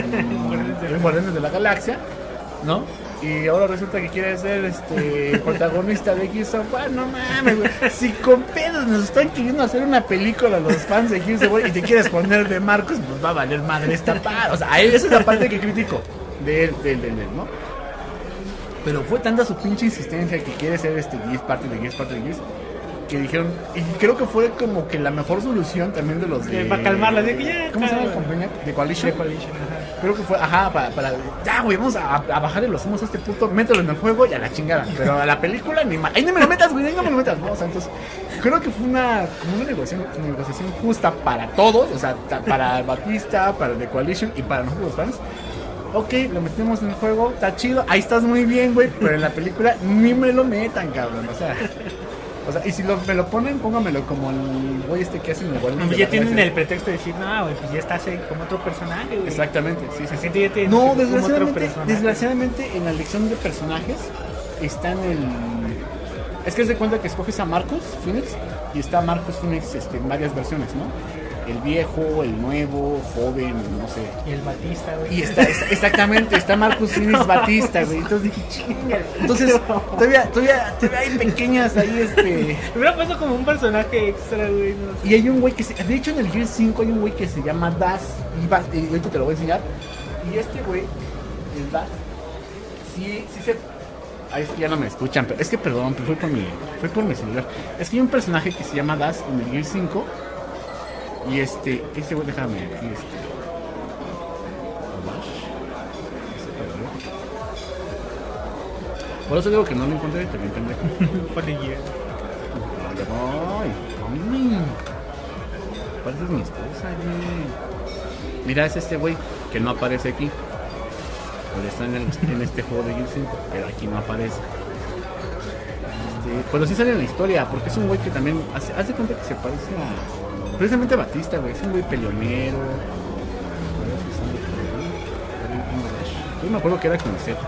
Speaker 1: en Guardianes de la Galaxia, ¿no? Y ahora resulta que quiere ser este protagonista de Gears of War. No mames, güey. Si con pedos nos están queriendo hacer una película los fans de Gears of War y te quieres poner de Marcos, pues va a valer madre esta parte. O sea, esa es la parte que critico de él, de él, de él, ¿no? Pero fue tanta su pinche insistencia que quiere ser este Gears, parte de Gears, parte de Gears, que dijeron, y creo que fue como que la mejor solución también de los de...
Speaker 2: Para calmarla, de que ya,
Speaker 1: ¿cómo se llama la
Speaker 2: claro.
Speaker 1: compañía? De Coalition.
Speaker 2: De Coalition, ajá.
Speaker 1: Creo que fue, ajá, para, para ya, güey, vamos a, a bajarle los humos a este puto, mételo en el juego y a la chingada. Pero a la película ni más. Ahí no me lo metas, güey, ahí no me lo metas, ¿no? O sea, entonces, creo que fue una, como una negociación, una negociación justa para todos, o sea, ta- para Batista, para The Coalition y para nosotros los fans. Ok, lo metemos en el juego, está chido, ahí estás muy bien, güey, pero en la película ni me lo metan, cabrón, o sea... O sea, y si lo, me lo ponen, póngamelo como el güey este que hacen el Guardianes
Speaker 2: Pues
Speaker 1: de
Speaker 2: ya
Speaker 1: la
Speaker 2: tienen
Speaker 1: Galaxia.
Speaker 2: el pretexto de decir, no, güey, pues ya estás ahí como otro personaje, güey.
Speaker 1: Exactamente, sí, sí,
Speaker 2: Así
Speaker 1: sí.
Speaker 2: te- ya te
Speaker 1: No,
Speaker 2: como otro
Speaker 1: desgraciadamente,
Speaker 2: personaje.
Speaker 1: desgraciadamente en la elección de personajes está en el... Es que se cuenta que escoges a Marcus Phoenix y está Marcus Phoenix este, en varias versiones, ¿no? El viejo, el nuevo, joven, no sé.
Speaker 2: Y el Batista, güey.
Speaker 1: Y está, está- exactamente, está Marcus Phoenix Batista, güey. Entonces dije, chinga. Entonces, todavía, todavía, todavía hay pequeñas ahí, este...
Speaker 2: Me hubiera puesto como un personaje extra, güey. No sé.
Speaker 1: Y hay un güey que se... De hecho, en el Gear cinco hay un güey que se llama Das. Y, va- y ahorita te lo voy a enseñar. Y este güey, el Das, sí, sí se... Ay, es que ya no me escuchan, pero es que perdón, pero fue por mi, fue por mi celular. Es que hay un personaje que se llama Das en el Gear cinco. Y este, este güey, déjame aquí, este... Por eso digo que no lo encontré, también pendejo.
Speaker 2: Ponle guía.
Speaker 1: Ah, ya voy. Mami. ¿Cuál es mi esposa, güey? Mira, es este güey que no aparece aquí. Pero está en, el- en este juego de Gear cinco, pero aquí no aparece. Este, pero sí sale en la historia, porque es un güey que también hace, hace cuenta que se parece a... Precisamente a Batista, güey. Es un güey peleonero. A ver si sale por ahí. Yo me acuerdo que era con Z.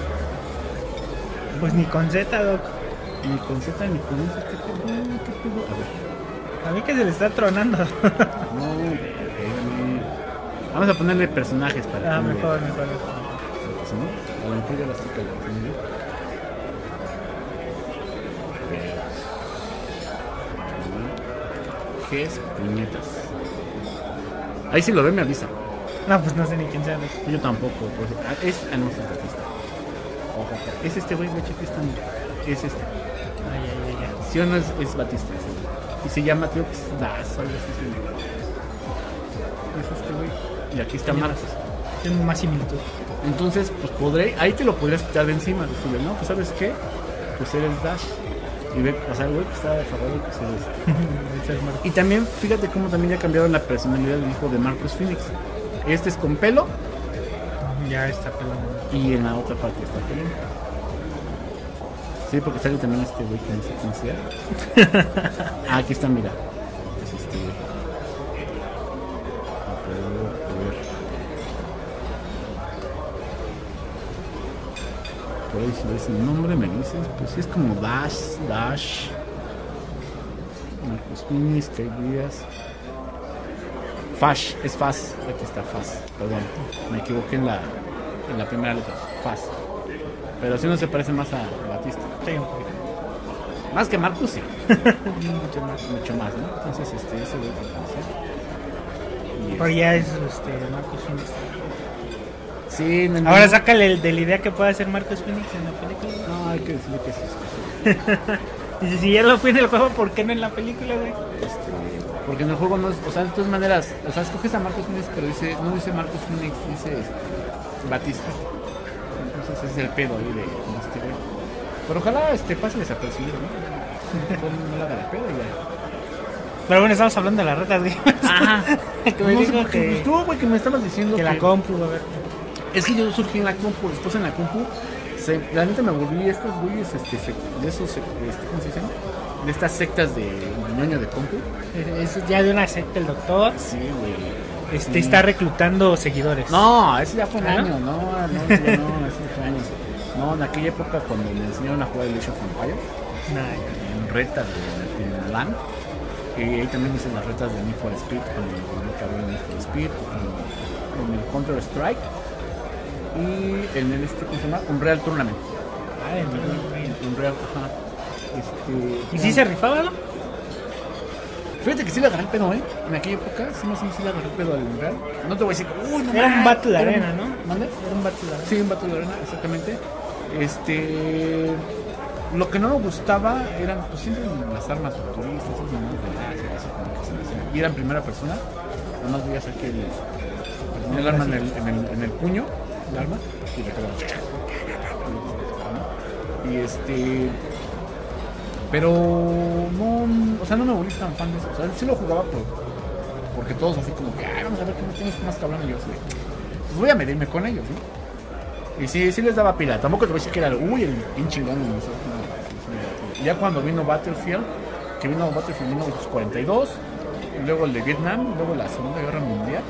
Speaker 2: Pues ni con Z, doc.
Speaker 1: Ni con Z ni con Z. ¿Qué pedo? ¿Qué pedo? A ver.
Speaker 2: A mí que se le está tronando.
Speaker 1: No, espérame. Vamos a ponerle personajes para
Speaker 2: Ah,
Speaker 1: que me
Speaker 2: mejor,
Speaker 1: vea.
Speaker 2: mejor.
Speaker 1: Porque si no, a lo mejor ya la estoy cagando. Ges, puñetas. Ahí si lo ve me avisa.
Speaker 2: No, pues no sé ni quién sabe.
Speaker 1: Yo tampoco. Pues, ah, es. Ah, no, es Batista. Ojo, es este güey, güey, cheque está. Es este.
Speaker 2: Ay, ay, ay, ay.
Speaker 1: Si o no es, es Batista. Sí. Y se llama, creo que es Das, algo así. Sí. Es este güey. Y aquí está Marcos.
Speaker 2: Tiene más similitud.
Speaker 1: Entonces, pues podré. Ahí te lo podrías quitar de encima. Decirle, no, pues ¿sabes qué? Pues eres Dash. Y ve, o sea, el güey que está de favor de que se des. Y también, fíjate cómo también ya cambiaron la personalidad del hijo de Marcus Phoenix. Este es con pelo.
Speaker 2: Ya está pelando.
Speaker 1: Y en la otra parte está pelando. Sí, porque sale también este güey que no sé quién sea. Ah, aquí está, mira. Es este güey. A ver. Por ahí si ves el nombre me dices, pues sí es como Dash, Dash. Marcos Phoenix, Kate Díaz. Fash, es Faz, aquí está Faz, perdón, me equivoqué en la, en la primera letra, Faz. Pero sí no se parece más a Batista.
Speaker 2: Sí, un poquito.
Speaker 1: Más que Marcus, sí.
Speaker 2: Mucho más.
Speaker 1: Mucho más, ¿no? Entonces, este, ese voy a conocer.
Speaker 2: Pero ya es este, Marcus Phoenix.
Speaker 1: Sí, no, no.
Speaker 2: Ahora sácale el de la idea que puede hacer Marcus Phoenix en la película.
Speaker 1: No, hay que decirle que sí.
Speaker 2: Dice, si ya lo fue en el juego, ¿por qué no en la película, güey?
Speaker 1: Este, porque en el juego no es, o sea, de todas maneras, o sea, escoges a Marcus Phoenix, pero dice, no dice Marcus Phoenix, dice este, Batista. Entonces ese es el pedo ahí de este güey. Pero ojalá este pase desapercibido, ¿no? No la haga de pedo y ya.
Speaker 2: Pero bueno, estamos hablando de las retas, güey.
Speaker 1: Ajá.
Speaker 2: Que me
Speaker 1: No sé
Speaker 2: dijo
Speaker 1: por qué,
Speaker 2: que,
Speaker 1: pues tú, güey, que me estabas diciendo
Speaker 2: que
Speaker 1: que,
Speaker 2: la compu, a ver.
Speaker 1: es que yo surgí en la compu, después en la compu, se, la neta me volví estos güeyes, este, se- de esos, este, ¿cómo se dicen? De estas sectas de ñoño de compu.
Speaker 2: Es ya de una secta el doctor.
Speaker 1: Sí, güey.
Speaker 2: Este
Speaker 1: Sí.
Speaker 2: está reclutando seguidores.
Speaker 1: No, ese ya fue en
Speaker 2: ¿Ah?
Speaker 1: años, no, no, no, ese ya no, ese fue años. No, en aquella época cuando me enseñaron a jugar el Age of Empires,
Speaker 2: Nah,
Speaker 1: en retas de, en LAN, y ahí también hice las retas de Need for Speed, cuando volví a ver Need for Speed, en, en el Counter Strike, y en el, este, ¿cómo se llama? Un Real Tournament.
Speaker 2: Ay, no,
Speaker 1: Un Real, ajá. Este,
Speaker 2: ¿y si se rifaba, no?
Speaker 1: Fíjate que sí le agarré el pedo, ¿eh? En aquella época sí, más o menos sí le agarré el pedo al Real. No te voy a decir, uy, no
Speaker 2: Era un
Speaker 1: mames,
Speaker 2: battle
Speaker 1: era un-
Speaker 2: arena, ¿no?
Speaker 1: ¿Mande?
Speaker 2: Era un battle arena.
Speaker 1: Sí, un Battle Arena, exactamente. Este. Lo que no me gustaba eran, pues siempre las armas futuristas, esas mamadas de láser, así como que se me hacían. Y era en primera persona, nada más veías aquí el, el arma en el, en, el, en el puño, el arma, y le pegaba. Y este. Pero no, o sea, no me volví tan fan de eso. O sea, sí lo jugaba por, porque todos así como que, ay, vamos a ver qué no tienes más cabrón. Y yo así, pues voy a medirme con ellos, ¿no? Y sí, sí les daba pila. Tampoco te voy a decir que era, uy, el pinche chingón. No, no, sí, sí me daba pila. Y ya cuando vino Battlefield, que vino Battlefield mil novecientos cuarenta y dos, y luego el de Vietnam, luego la Segunda Guerra Mundial.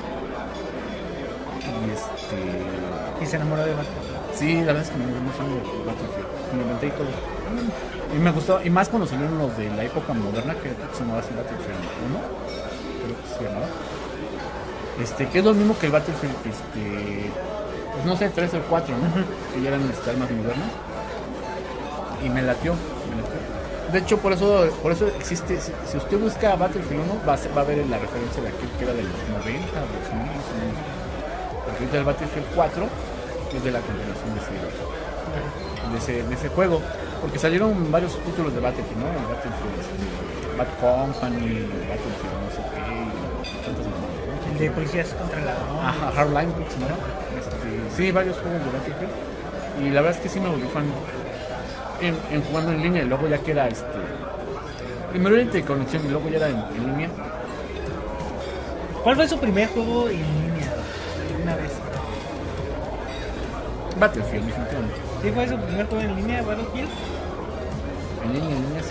Speaker 1: Y este.
Speaker 2: Y se enamoró de Batman.
Speaker 1: Sí, la verdad es que me muy fan de Battlefield. Me inventé y todo. Y me gustó, y más cuando salieron los de la época moderna, que creo que se llamaba así Battlefield uno, creo que se llamaba. Este, que es lo mismo que el Battlefield, este, pues no sé, tres o cuatro, ¿no? Que ya eran este, armas modernas. Y me latió, me latió. De hecho, por eso, por eso existe, si, si usted busca Battlefield uno, va a, ser- va a ver la referencia de aquel que era de los noventa, dos mil, más o menos. Porque ahorita el Battlefield cuatro es de la continuación de ese, de ese, de ese juego. Porque salieron varios títulos de Battlefield, ¿no? El Battlefield, este, Bad Company, Battlefield no sé qué, y tantas mamadas, ¿no?
Speaker 2: El de policías contra la
Speaker 1: Ajá, Hardline, creo que se llama. Este, sí, varios juegos de Battlefield. Y la verdad es que sí me volví fan en, en jugando en línea. Y luego ya que era este. Primero era interconexión y luego ya era en, en línea.
Speaker 2: ¿Cuál fue su primer juego en línea? Una vez.
Speaker 1: Battlefield, definitivamente.
Speaker 2: ¿Sí fue su primer juego en línea, Battlefield?
Speaker 1: En línea, en línea, sí.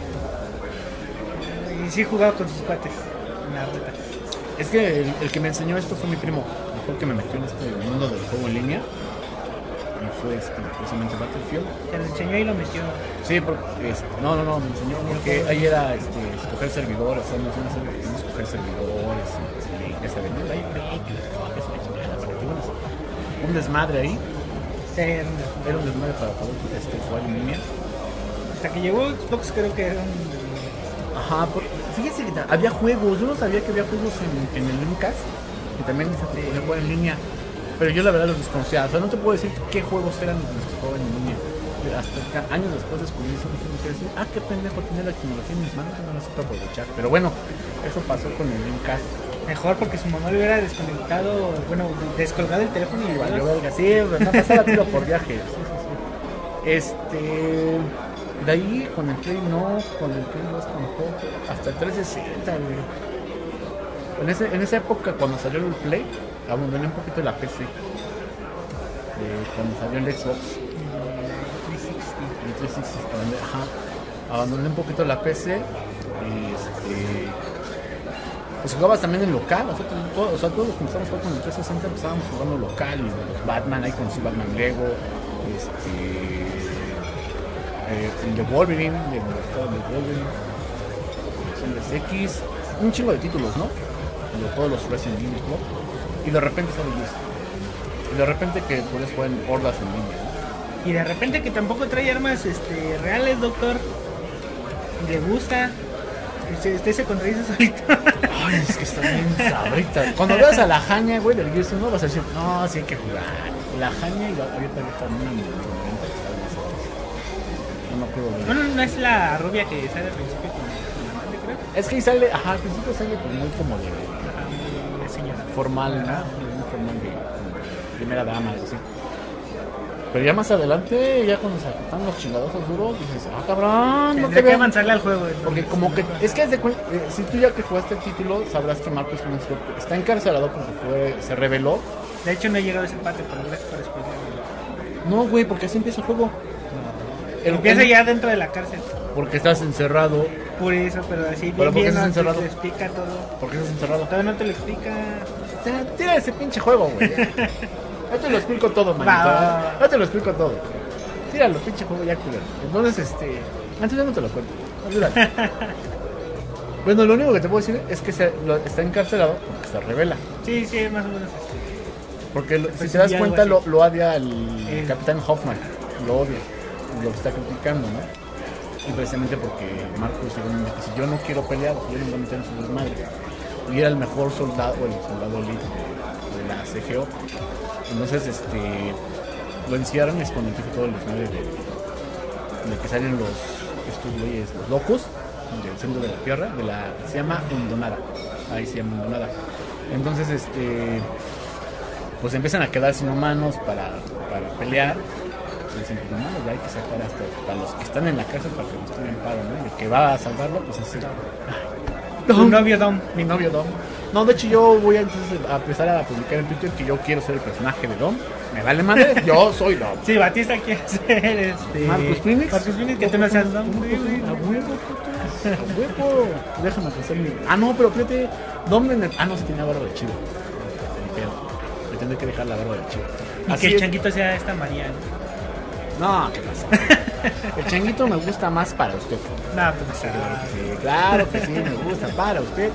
Speaker 2: Y sí jugaba con sus cuates en la reta.
Speaker 1: Es que el, el que me enseñó esto fue mi primo. Fue el que me metió en este mundo del juego en línea. Y fue este, precisamente Battlefield.
Speaker 2: Se lo enseñó y lo metió.
Speaker 1: Sí, porque, es- no, no, no, me enseñó porque ahí era este, escoger servidores, o sea, nos iban a hacer escoger servidores, y, y ya saben, ¿no? Ahí, break, y todo, que se le chingada, para que, bueno, un desmadre ahí,
Speaker 2: Sí, era un desmadre.
Speaker 1: era un desmadre para poder este, jugar en línea.
Speaker 2: Hasta que llegó Xbox creo que era un...
Speaker 1: Ajá, por- fíjese que ta- había juegos, yo no sabía que había juegos en, en el Dreamcast y también se podía jugar en línea. Pero yo la verdad los desconocía. O sea, no te puedo decir qué juegos eran los que jugaban en línea. Hasta que años después descubrí eso y dije, decir, ah, qué pendejo tener la tecnología en mis manos, no la supe aprovechar. Pero bueno, eso pasó con el Dreamcast.
Speaker 2: Mejor porque su mamá le hubiera desconectado, bueno, descolgado el teléfono y
Speaker 1: Valió verga, sí, me pasaba tiro por viaje. Sí, sí, sí. Este. De ahí con el Play no, con el Play dos tampoco. Hasta el trescientos sesenta, güey. En, ese, en esa época, cuando salió el Play, abandoné un poquito la P C. Eh, cuando salió el Xbox. El trescientos sesenta, abandoné, ajá, abandoné un poquito la P C. Y este. Pues jugabas también en local, o sea, todo, o sea todos los que empezamos a jugar con el trescientos sesenta empezábamos jugando local, y los Batman, ahí conocí Batman Lego, este, eh, el de Wolverine, el de Wolverine, Hombres X, un chingo de títulos, ¿no? De todos los Resident Evil, ¿no? Y de repente sale Luis. Y de repente que puedes jugar en hordas en línea, ¿no?
Speaker 2: Y de repente que tampoco trae armas este, reales, doctor. Y le gusta. Usted se contradice solito.
Speaker 1: Ay, es que está bien sabrita. Cuando veas a la Jaña, güey, del Gears uno vas a decir, no, sí hay que jugar. La Jaña y la ahorita está muy noventa, no me acuerdo bien.
Speaker 2: Bueno, no es la rubia que sale al principio con la amante, creo.
Speaker 1: Es que ahí sale, ajá, al principio sale pues muy como de,
Speaker 2: De señora.
Speaker 1: formal, ¿no? Muy formal de, de primera dama, algo así. Pero ya más adelante, ya cuando se están los chingadosos duros, dices, ah, cabrón, no te
Speaker 2: Tendría que
Speaker 1: veo.
Speaker 2: avanzarle al juego. ¿No?
Speaker 1: Porque como que, es que de, eh, si tú ya que jugaste el título, sabrás que Marcus Phoenix está encarcelado porque fue, se rebeló.
Speaker 2: De hecho, no he llegado a ese parte, pero gracias por explicarlo.
Speaker 1: No, güey, porque así empieza el juego. El,
Speaker 2: Empieza
Speaker 1: el-
Speaker 2: ya dentro de la cárcel.
Speaker 1: Porque estás encerrado.
Speaker 2: Por eso, pero así
Speaker 1: ¿Pero por
Speaker 2: bien,
Speaker 1: qué
Speaker 2: bien,
Speaker 1: estás
Speaker 2: no, te,
Speaker 1: encerrado?
Speaker 2: te explica todo.
Speaker 1: Porque estás encerrado.
Speaker 2: Todavía no te lo explica.
Speaker 1: O sea, tira ese pinche juego, güey. Ya te lo explico todo, manito.
Speaker 2: Va, va, va.
Speaker 1: Ya te lo explico todo. Tíralo, pinche juego ya, culero. Entonces, este. Antes ya no te lo cuento. Olvídate. Bueno, lo único que te puedo decir es que se, lo, está encarcelado porque se revela.
Speaker 2: Sí, sí, más o menos este.
Speaker 1: Porque lo-
Speaker 2: Pues
Speaker 1: si
Speaker 2: sí,
Speaker 1: te das
Speaker 2: algo
Speaker 1: cuenta,
Speaker 2: así.
Speaker 1: lo, lo odia el
Speaker 2: Eh.
Speaker 1: Capitán Hoffman. Lo odia. Lo está criticando, ¿no? Y precisamente porque Marcus dijo que si yo no quiero pelear, yo no me voy a meter en su desmadre. Y era el mejor soldado, o el soldado elite de, de la C G O. Entonces, este. Lo encierran y es cuando empieza todo el desmadre de, de que salen los. Estos güeyes, los locos del centro de la tierra, de la. Se llama Undonada. Ahí se llama Undonada. Entonces, este. Pues empiezan a quedar sin humanos para, para pelear. Y dicen, pues no, ya hay que sacar hasta, hasta los que están en la cárcel para que no estén en paro, ¿no? Y el que va a salvarlo, pues así.
Speaker 2: Tu novio Dom.
Speaker 1: Mi novio Dom. No, de hecho yo voy a, entonces, a empezar a publicar en Twitter que yo quiero ser el personaje de Dom. Me vale madre, yo soy Dom.
Speaker 2: Sí, Batista quiere ser este.
Speaker 1: Marcus Phoenix.
Speaker 2: Marcus Phoenix, que tú no seas Dom.
Speaker 1: A
Speaker 2: güey, güey.
Speaker 1: huevo, puto. A huevo. Déjame hacer mi. Ah, no, pero fíjate. Dom en el. Ah, no, se tenía barba de chivo. Ni pedo. Me tendré que dejar la barba de chivo.
Speaker 2: Y
Speaker 1: Así
Speaker 2: que el
Speaker 1: es.
Speaker 2: changuito sea esta María.
Speaker 1: No, ¿qué pasa? El changuito me gusta más para usted.
Speaker 2: No, pues
Speaker 1: Claro que sí, claro que sí, me gusta para usted.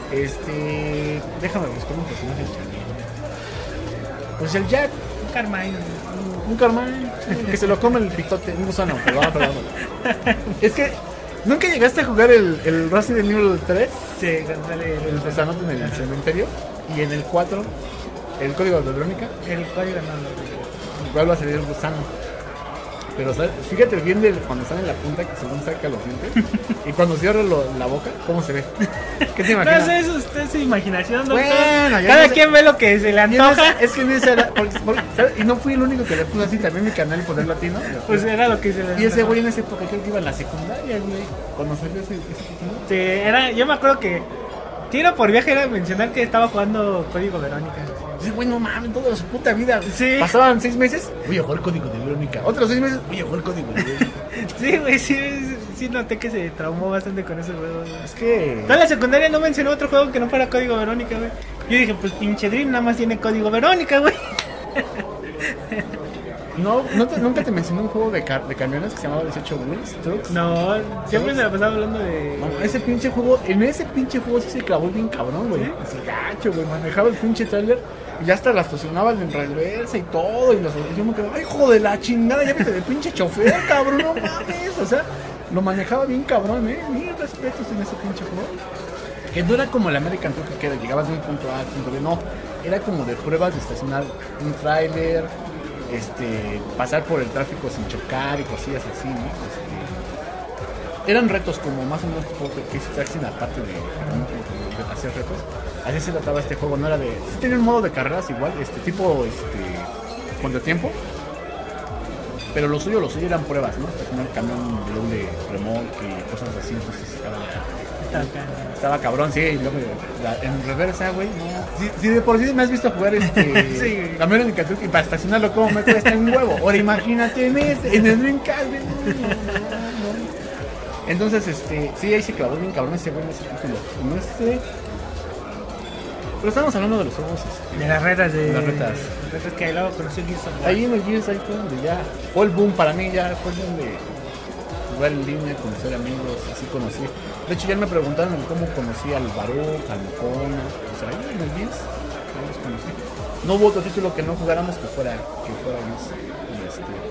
Speaker 1: Este. Déjame buscar un personaje del changuito. Pues el Jack.
Speaker 2: Carmine.
Speaker 1: Un Carmine, sí, que se lo come el pitote, un gusano, perdón, perdón. Es que, ¿nunca llegaste a jugar el, el Resident Evil tres?
Speaker 2: Sí, cuando sale
Speaker 1: El gusanote en el cementerio. Y en el cuatro, el código de Verónica,
Speaker 2: el código no, no.
Speaker 1: vuelve a salir el gusano. Pero ¿sabes? Fíjate bien de cuando sale en la punta que según saca los dientes. Y cuando cierra lo- la boca, ¿cómo se ve? ¿Qué te
Speaker 2: No
Speaker 1: imaginas?
Speaker 2: sé, eso usted es su imaginación, doctor.
Speaker 1: Bueno, ya
Speaker 2: Cada
Speaker 1: no sé.
Speaker 2: quien ve lo que se le
Speaker 1: Y en
Speaker 2: antoja.
Speaker 1: esa- es que en esa era, porque- porque, ¿sabes? Y no fui el único que le puso así, también mi canal Poder Latino. le puse-
Speaker 2: Pues era lo que se le
Speaker 1: Y ese
Speaker 2: antojaba.
Speaker 1: güey en esa época creo que iba en la secundaria, güey. Cuando salió ese, ese título.
Speaker 2: Sí, era, yo me acuerdo que tiro por viaje era mencionar que estaba jugando Código Verónica.
Speaker 1: Ese güey no mames, toda su puta vida.
Speaker 2: Sí.
Speaker 1: Pasaban seis meses, voy a jugar el código de Verónica. Otros seis meses, voy a jugar el código de Verónica.
Speaker 2: Sí, güey, sí, sí noté que se traumó bastante con ese juego. güey.
Speaker 1: Es que.
Speaker 2: Toda la secundaria no mencionó otro juego que no fuera Código Verónica, güey. Yo dije, pues pinche Dream nada más tiene Código Verónica, güey.
Speaker 1: No, no te- nunca te mencioné un juego de, car- de camiones que se llamaba dieciocho Wheels, Trucks.
Speaker 2: No, siempre se la pasaba hablando de...
Speaker 1: No, ese pinche juego, en ese pinche juego sí se clavó bien cabrón, güey.
Speaker 2: ¿Sí?
Speaker 1: Así gacho, güey. Manejaba el pinche trailer y ya hasta la estacionaba en reversa y todo. Y los y yo me quedaba, ay, hijo de la chingada, ya vete de pinche chofer, cabrón, no mames. O sea, lo manejaba bien cabrón, eh. Mil respetos en ese pinche juego. Que no era como el American Truck que llegabas de un punto A al punto B, no. Era como de pruebas de estacionar un tráiler, este, pasar por el tráfico sin chocar y cosillas así, ¿no? Este, eran retos como más o menos tipo que se traen aparte de, de hacer retos. Así se trataba este juego, no era de... Sí tenía un modo de carreras igual, este tipo, este, contratiempo. Pero lo suyo, lo suyo eran pruebas, ¿no? Estacionar el camión de doble remolque y cosas así, entonces estaba... Estaba cabrón, sí, y luego la, en reversa, güey. No. Si, si de por sí me has visto jugar este
Speaker 2: sí,
Speaker 1: camión en el Kentucky y para estacionarlo como me cuesta un huevo. Ahora imagínate en este, en el Dreamcast, güey. No, no, no. Entonces, este, sí, ahí se clavó bien cabrón ese güey en ese título. En este. Pero estamos hablando de los juegos. Este,
Speaker 2: de las retas de.
Speaker 1: de las retas.
Speaker 2: Las retas que luego conocí Gears of War.
Speaker 1: Ahí en el Gears, ahí fue donde ya. Fue el boom para mí, ya fue el boom de jugar en línea, conocer amigos, así conocí. De hecho, ya me preguntaron cómo conocí al Baruch, al Mocona, o sea, ahí en el Gears, ahí los conocí. No hubo otro título que no jugáramos que fuera, que fuera Gears. Y,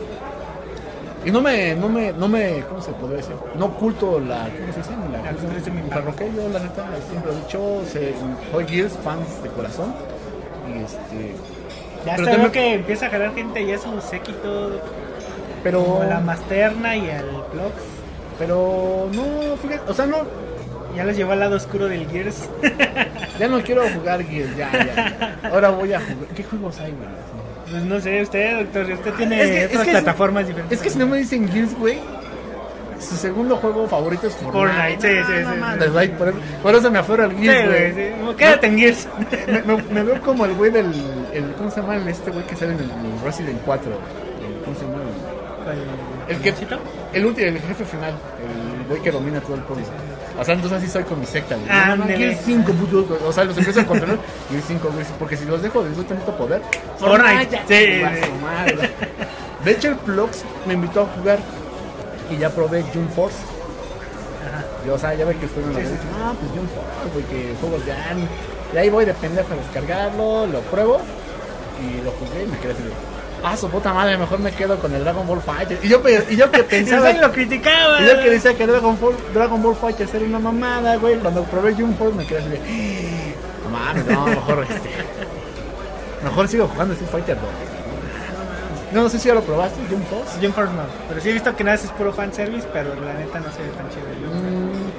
Speaker 1: este, y no me, no me, no me, ¿cómo se podría decir? No oculto la, ¿cómo se dice? La,
Speaker 2: La
Speaker 1: la,
Speaker 2: de mi
Speaker 1: parroquia, yo la neta, siempre he dicho, se, soy Gears, fans de corazón. Y este...
Speaker 2: Ya
Speaker 1: pero
Speaker 2: hasta
Speaker 1: también,
Speaker 2: veo que empieza a jalar gente ya su séquito.
Speaker 1: pero...
Speaker 2: Como la Masterna y al Plox.
Speaker 1: Pero no, fíjate, o sea, no...
Speaker 2: Ya los llevó al lado oscuro del Gears.
Speaker 1: Ya no quiero jugar Gears, ya, ya, ya. Ahora voy a jugar... ¿Qué juegos hay, güey?
Speaker 2: Pues no sé, usted, doctor, usted tiene
Speaker 1: Es que- es
Speaker 2: otras
Speaker 1: que-
Speaker 2: plataformas diferentes.
Speaker 1: Es que si no me dicen Gears, güey, su segundo juego favorito es Fortnite.
Speaker 2: Fortnite, sí, sí,
Speaker 1: No,
Speaker 2: sí,
Speaker 1: no,
Speaker 2: sí.
Speaker 1: mames, güey, por, eso, por eso me afuera el
Speaker 2: Sí,
Speaker 1: Gears,
Speaker 2: güey,
Speaker 1: güey.
Speaker 2: sí. Quédate en Gears.
Speaker 1: Me, me- me veo como el güey del... El, ¿cómo se llama el este güey que sale en el Resident cuatro? El- ¿Cómo se llama? El, el que... El último, el jefe final. El güey que domina todo el pueblo. O sea, entonces así soy con mi secta, güey.
Speaker 2: Ah,
Speaker 1: No, no,
Speaker 2: ándale.
Speaker 1: Gears cinco putos, güey. O sea, los empiezo a controlar y Gears cinco, güey. Porque si los dejo, les doy tanto poder.
Speaker 2: Fortnite,
Speaker 1: ya,
Speaker 2: sí.
Speaker 1: güey, a su madre. De hecho, el Plox me invitó a jugar y ya probé Jump Force.
Speaker 2: Ajá.
Speaker 1: Yo, o sea, ya ve que estoy en la
Speaker 2: Sí, sí.
Speaker 1: derecha. Ah, pues Jump Force, güey, que juegos de anime. Y ahí voy de pendejo a descargarlo, lo pruebo y lo jugué y me quedé así de, ah, su puta madre, mejor me quedo con el Dragon Ball Fighter. Y yo, pe- y yo que pensaba...
Speaker 2: Y lo criticaba.
Speaker 1: Y yo que decía que Dragon Ball, Dragon Ball Fighter era una mamada, güey. Cuando probé Jump Force me quedé así de, no mames, no, mejor este... Mejor sigo jugando Street Fighter dos. No, no sé si ya lo probaste, Jump Force.
Speaker 2: Jump Force no. Pero sí he visto que nada es puro fanservice, pero la neta no se ve tan chido.
Speaker 1: Mm,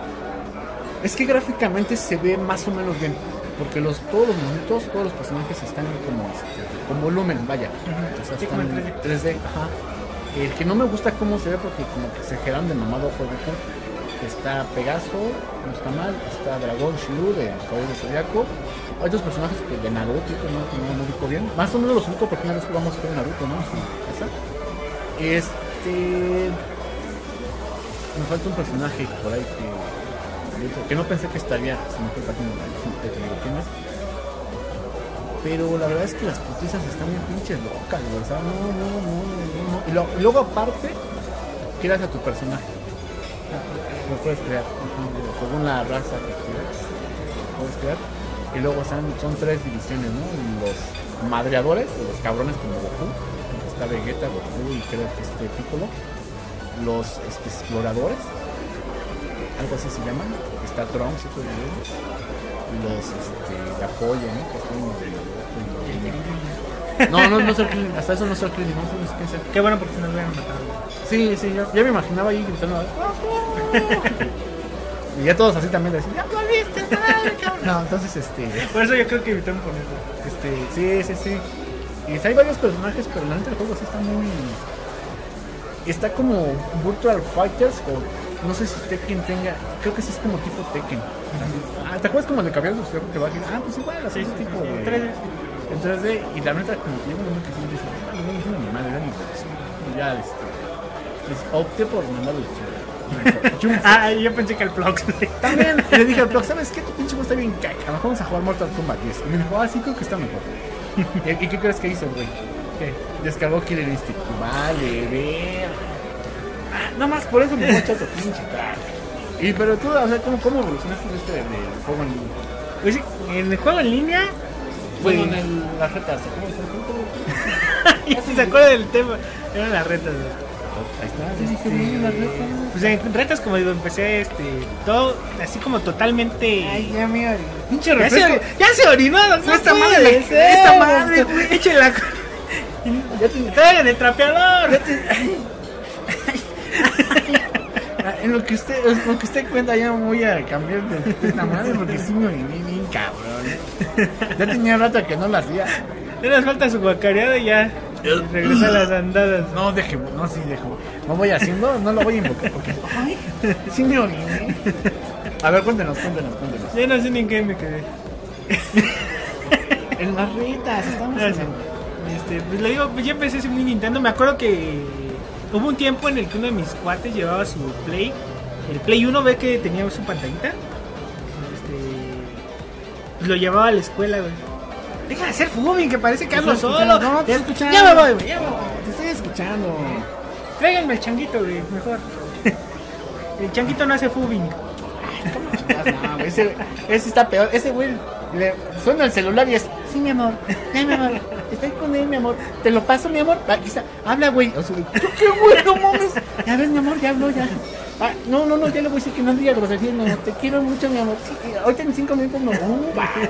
Speaker 1: es que gráficamente se ve más o menos bien. Porque los, todos los monitos, todos los personajes están como, este, con volumen, vaya. O sea,
Speaker 2: Sí, como
Speaker 1: están
Speaker 2: en tres D.
Speaker 1: tres D, ajá. El que no me gusta cómo se ve porque como que se generan de mamado por Goku. Está Pegaso, no está mal, está Dragón Shiru de Caballero del Zodiaco. Hay otros personajes que de Naruto, que no, no, no ubico bien. Más o menos los únicos personajes que vamos a ver Naruto, ¿no? Sí, esa. Este... Me falta un personaje por ahí que... que no pensé que estaría, se me fue partiendo la quién es. Pero la verdad es que las putizas están muy pinches locas, güey. O sea, no, no, no, no, no. Y, lo, y luego aparte, creas a tu personaje. Lo puedes crear, según la raza que quieras, lo puedes crear. Y luego son, son tres divisiones, ¿no? Los madreadores, o los cabrones como Goku. Está Vegeta, Goku y creo que este Piccolo. Los este, exploradores, algo así se llaman. Está Trunks y todo ellos. Los este, la polla, ¿no? Que están de, no, no, no soy Krillin, hasta eso no soy Krillin, no sé quién sea.
Speaker 2: Qué bueno porque nos hubieran matado.
Speaker 1: Sí, sí, yo, ya me imaginaba ahí gritando. Y ya todos así también decían, ya lo viste, madre, cabrón. No, entonces este.
Speaker 2: Por eso yo creo que evitaron ponerlo.
Speaker 1: Este, sí, sí, sí. Y hay varios personajes, pero la neta del juego sí está muy. Está como Virtual Fighters o no sé si Tekken tenga, creo que sí es como tipo Tekken. Ah, ¿te acuerdas como el de Caballero del Zodiaco que va a decir, ah, pues igual, así
Speaker 2: Sí,
Speaker 1: ese
Speaker 2: sí,
Speaker 1: tipo
Speaker 2: sí,
Speaker 1: de.
Speaker 2: en tres D.
Speaker 1: En tres D, y la neta como que llega un momento que sí dice, ah, no es una madre, dale, pues. Y ya este. Pues, opté por mandarlo Jump.
Speaker 2: Ah, yo pensé que el Plox.
Speaker 1: También le dije al blog, ¿sabes qué? Tu pinche juego está bien caca, mejor vamos a jugar Mortal Kombat diez. Y me dijo, ah, sí, creo que está mejor. ¿Y, y qué crees que hizo, güey?
Speaker 2: ¿Qué?
Speaker 1: Descargó Killer Instinct. Vale, ver. Ah, nada más por eso me voy a echar otro pinche traje. Y pero tú, o sea, ¿cómo, cómo evolucionaste de este del juego en línea?
Speaker 2: Pues sí, en el juego en línea.
Speaker 1: Bueno,
Speaker 2: Pues-
Speaker 1: en el, las retas, ¿cómo se llama?
Speaker 2: Ya se acuerda del tema. Eran las retas, güey.
Speaker 1: Ahí está, sí, sí, que bien, las retas.
Speaker 2: Pues en retas, como digo, empecé este, todo así como totalmente.
Speaker 1: Ay, ya me orí. Pinche
Speaker 2: Ya
Speaker 1: refresco.
Speaker 2: se, ya se orinó, no
Speaker 1: Esta
Speaker 2: puede
Speaker 1: madre,
Speaker 2: ser.
Speaker 1: esta madre, güey.
Speaker 2: Échela.
Speaker 1: Ya te-
Speaker 2: Traigan el trapeador.
Speaker 1: Ah, En lo que usted, en lo que usted cuenta ya me voy a cambiar de, de esta madre porque sí me oriné bien cabrón. Ya tenía rato que no la hacía.
Speaker 2: No nos falta su guacareada y ya regresa a las andadas.
Speaker 1: No, dejemos, no, sí, dejemos. No voy haciendo, no lo voy a invocar porque ay, sí me oriné. A ver, cuéntenos, cuéntenos, cuéntenos.
Speaker 2: Ya no sé ni en qué me quedé.
Speaker 1: En las retas, estamos
Speaker 2: Ah,
Speaker 1: en
Speaker 2: sí. Este, pues le digo, pues yo empecé a ser muy Nintendo. Me acuerdo que hubo un tiempo en el que uno de mis cuates llevaba su Play. El Play uno, ve que tenía su pantallita. Este, pues lo llevaba a la escuela, güey. Deja de hacer fuming, que parece que hablo
Speaker 1: Te estoy
Speaker 2: solo.
Speaker 1: escuchando, no, te
Speaker 2: Ya-
Speaker 1: estoy escuchando.
Speaker 2: Ya me voy, güey, ya me voy.
Speaker 1: Te estoy escuchando.
Speaker 2: Tráiganme el changuito, güey, mejor. El changuito no hace fuming.
Speaker 1: No, güey, ese, ese está peor. Ese güey le suena el celular y es, sí, mi amor, ya, mi amor, estoy con él, mi amor. Te lo paso, mi amor. Aquí está, habla, güey. O sea, ¿tú qué güey, no mames? Ya ves, mi amor, ya habló, ya. Ah, no, no, no, ya le voy a decir que no diga groserías, mi amor. Te quiero mucho, mi amor. Sí, ahorita en cinco minutos no. Uh, vale.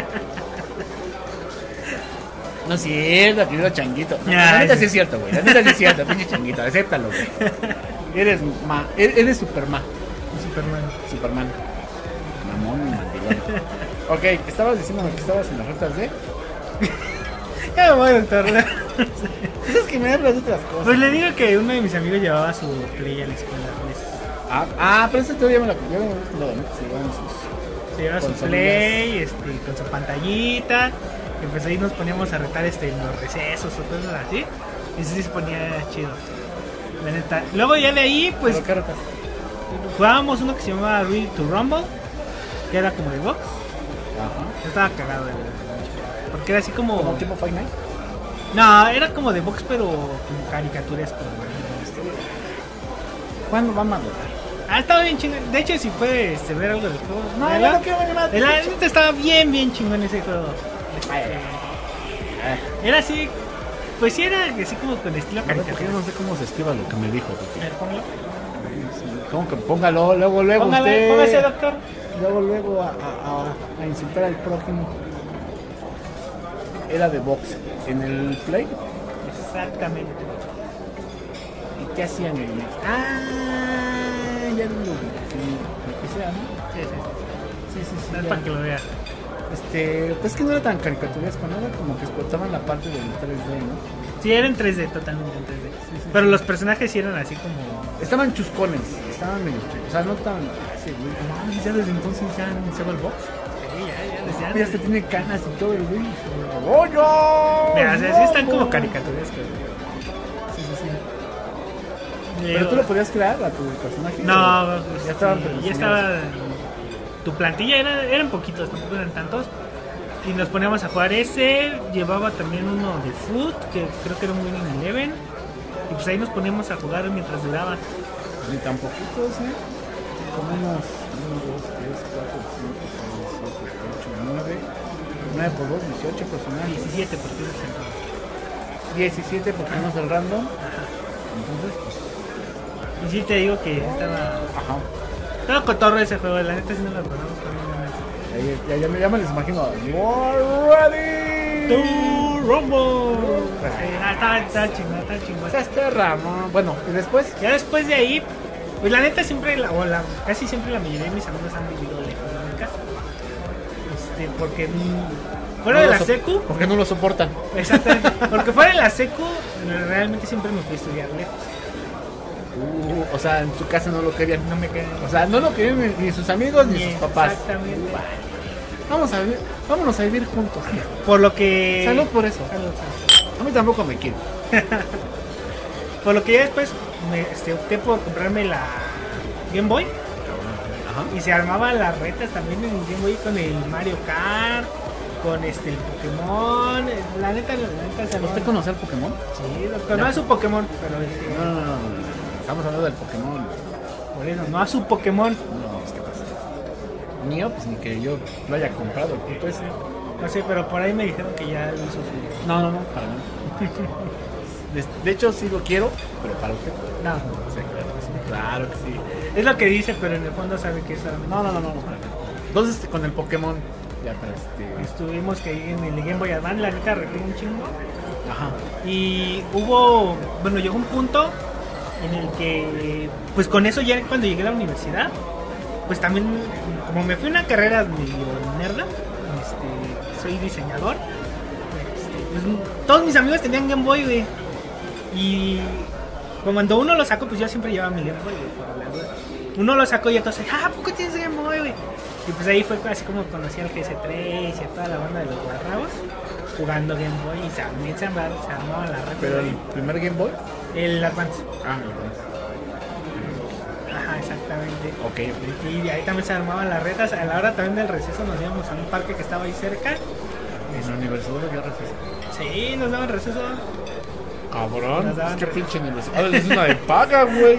Speaker 1: No es cierto, querido changuito. No,
Speaker 2: Ya,
Speaker 1: la neta
Speaker 2: sí.
Speaker 1: sí es cierto, güey. La neta sí es cierto, pinche changuito. Acéptalo, güey. Eres ma, eres, eres Superman.
Speaker 2: Superman.
Speaker 1: Superman. Mamón y mandilón. Ok, estabas diciéndome que estabas en las retas de.
Speaker 2: Ya me voy, doctor.
Speaker 1: Pues es que me hablas de otras cosas.
Speaker 2: Pues le digo que uno de mis amigos llevaba su Play a la escuela. Pues.
Speaker 1: Ah, ah, pero ese todavía me lo ya me lo he contado, ¿no? Sí, bueno, sus.
Speaker 2: Se llevaba su
Speaker 1: Consolillas.
Speaker 2: Play, este, con su pantallita. Y pues ahí nos poníamos a retar este, en los recesos o cosas así. Y eso sí se ponía chido. La neta. Luego ya de ahí, pues
Speaker 1: Pero, ¿qué retas?
Speaker 2: jugábamos uno que se llamaba Ready to Rumble. Que era como de box.
Speaker 1: Ajá.
Speaker 2: Estaba cagado. el- Porque era así como.
Speaker 1: ¿Como tipo Five Nights?
Speaker 2: No, era como de box, pero como caricaturesco.
Speaker 1: ¿Cuándo vamos a votar?
Speaker 2: Ah, estaba bien chingón. De hecho, si puedes este, ver algo del juego.
Speaker 1: No,
Speaker 2: vela.
Speaker 1: yo no quiero ver nada.
Speaker 2: De la neta estaba bien, bien chingón ese juego.
Speaker 1: Ay, ay,
Speaker 2: Era así, pues sí era así como con estilo
Speaker 1: ay. Porque
Speaker 2: caricatura.
Speaker 1: yo no sé cómo se escriba lo que me dijo.
Speaker 2: A
Speaker 1: porque-
Speaker 2: ver, póngalo.
Speaker 1: ¿Cómo que póngalo? Luego, luego.
Speaker 2: Póngale,
Speaker 1: usted.
Speaker 2: póngase, doctor.
Speaker 1: Luego, luego a, a, a, a insultar al prójimo. Era de box. En el Play.
Speaker 2: Exactamente.
Speaker 1: ¿Y qué hacían en el Ah, ya lo vi. Sí, lo que sea, ¿no?
Speaker 2: Sí, sí.
Speaker 1: Sí, sí, sí.
Speaker 2: Es
Speaker 1: ya.
Speaker 2: para que lo vea.
Speaker 1: Este, pues que no era tan caricaturesco, ¿no? Era como que explotaban la parte del tres D, ¿no?
Speaker 2: Sí, era en tres D, totalmente en tres D.
Speaker 1: Sí, sí,
Speaker 2: Pero
Speaker 1: sí.
Speaker 2: los personajes sí eran así como.
Speaker 1: Estaban chuscones, estaban medio, o sea, no tan así, güey. No mames, ya desde entonces ya anunciaba el box.
Speaker 2: Sí, ya, ya, desde
Speaker 1: Ya
Speaker 2: antes.
Speaker 1: hasta tiene canas y todo el güey. ¡Oye!
Speaker 2: Mira, o sea, sí están como caricaturescos.
Speaker 1: Sí, sí, sí.
Speaker 2: Le
Speaker 1: Pero
Speaker 2: digo-
Speaker 1: tú lo podías crear a tu personaje.
Speaker 2: No,
Speaker 1: ¿o?
Speaker 2: pues,
Speaker 1: ya estaban
Speaker 2: sí, ya
Speaker 1: predefinidos.
Speaker 2: estaba. Tu plantilla era, eran poquitos, tampoco eran tantos. Y nos poníamos a jugar ese. Llevaba también uno de Foot, que creo que era un Winning Eleven. Y pues ahí nos poníamos a jugar mientras duraba.
Speaker 1: Ni tan poquitos, ¿eh? Como unos uno, dos, tres, cuatro, cinco, seis, siete, ocho, nueve. nueve por dos, dieciocho personajes.
Speaker 2: diecisiete, porque es el
Speaker 1: diecisiete porque no es el random. Entonces, pues.
Speaker 2: Y sí te digo que estaba.
Speaker 1: Ajá.
Speaker 2: Estaba cotorro ese juego, la neta sí no lo conozco.
Speaker 1: Ahí, ya, ya, me, ya me les imagino. You are ready.
Speaker 2: ¡Tu Rumble! Ah, estaba, estaba chingón, estaba chingón.
Speaker 1: O sea, este Ramón. Bueno, y después.
Speaker 2: Ya después de ahí, pues la neta siempre, la, o la, casi siempre la mayoría de mis amigos han vivido lejos de mi casa. Este, porque mm, fuera
Speaker 1: no
Speaker 2: de
Speaker 1: lo
Speaker 2: la
Speaker 1: so-
Speaker 2: secu,
Speaker 1: Porque no lo soportan.
Speaker 2: exactamente, porque fuera de la secu, realmente siempre me fui a estudiar lejos.
Speaker 1: Uh, o sea, en su casa no lo querían.
Speaker 2: No me quedé.
Speaker 1: O sea, no lo querían ni, ni sus amigos ni,
Speaker 2: Ni-
Speaker 1: sus papás.
Speaker 2: Exactamente.
Speaker 1: Vamos a vivir, vámonos a vivir juntos.
Speaker 2: Por lo que.
Speaker 1: Salud por eso.
Speaker 2: Salud, salud.
Speaker 1: A mí tampoco me quieren.
Speaker 2: Por lo que ya después me, este, opté por comprarme la Game Boy.
Speaker 1: Ajá.
Speaker 2: Y se armaban las retas también en el Game Boy con el Mario Kart, con este el Pokémon. La neta, la neta se
Speaker 1: ¿Usted
Speaker 2: armaban-
Speaker 1: conoce al Pokémon?
Speaker 2: Sí, doctor, no a su Pokémon, pero este,
Speaker 1: No, no, no, no, no. Estamos hablando del Pokémon.
Speaker 2: por eso, no a su Pokémon.
Speaker 1: No, pues qué pasa. Mío, pues ni que yo lo haya comprado, el puto ese.
Speaker 2: No sé, pero por ahí me dijeron que ya lo hizo su.
Speaker 1: No, no, no, para mí. De, de hecho, sí lo quiero, pero para usted.
Speaker 2: No,
Speaker 1: Sí, claro que sí. Claro que sí.
Speaker 2: es lo que dice, pero en el fondo sabe que es solamente.
Speaker 1: No, no, no, no. no. Entonces, con el Pokémon, ya para este.
Speaker 2: Estuvimos que ahí en el Game Boy Advance, la neta arreglé un chingo.
Speaker 1: Ajá.
Speaker 2: Y hubo, bueno, llegó un punto en el que, pues con eso ya cuando llegué a la universidad, pues también, como me fui a una carrera medio nerda, este, soy diseñador, este, pues todos mis amigos tenían Game Boy, güey. Y cuando uno lo sacó, pues yo siempre llevaba mi Game Boy, güey, por la duda. Uno lo sacó y entonces, ah, ¿por qué tienes Game Boy, güey? Y pues ahí fue así como conocí al G S tres y a toda la banda de los guarrabos jugando Game Boy y también se armaban, se armaban las retas.
Speaker 1: Pero el primer Game Boy.
Speaker 2: El Advance.
Speaker 1: Ah, el Advance.
Speaker 2: Ajá, exactamente.
Speaker 1: Ok, ok.
Speaker 2: Y de ahí también se armaban las retas. A la hora también del receso nos íbamos a un parque que estaba ahí cerca.
Speaker 1: En la universidad había receso.
Speaker 2: Sí, nos daban receso.
Speaker 1: Cabrón,
Speaker 2: Nos daban
Speaker 1: es que
Speaker 2: receso.
Speaker 1: pinche universidad. Ahora es una de paga, güey.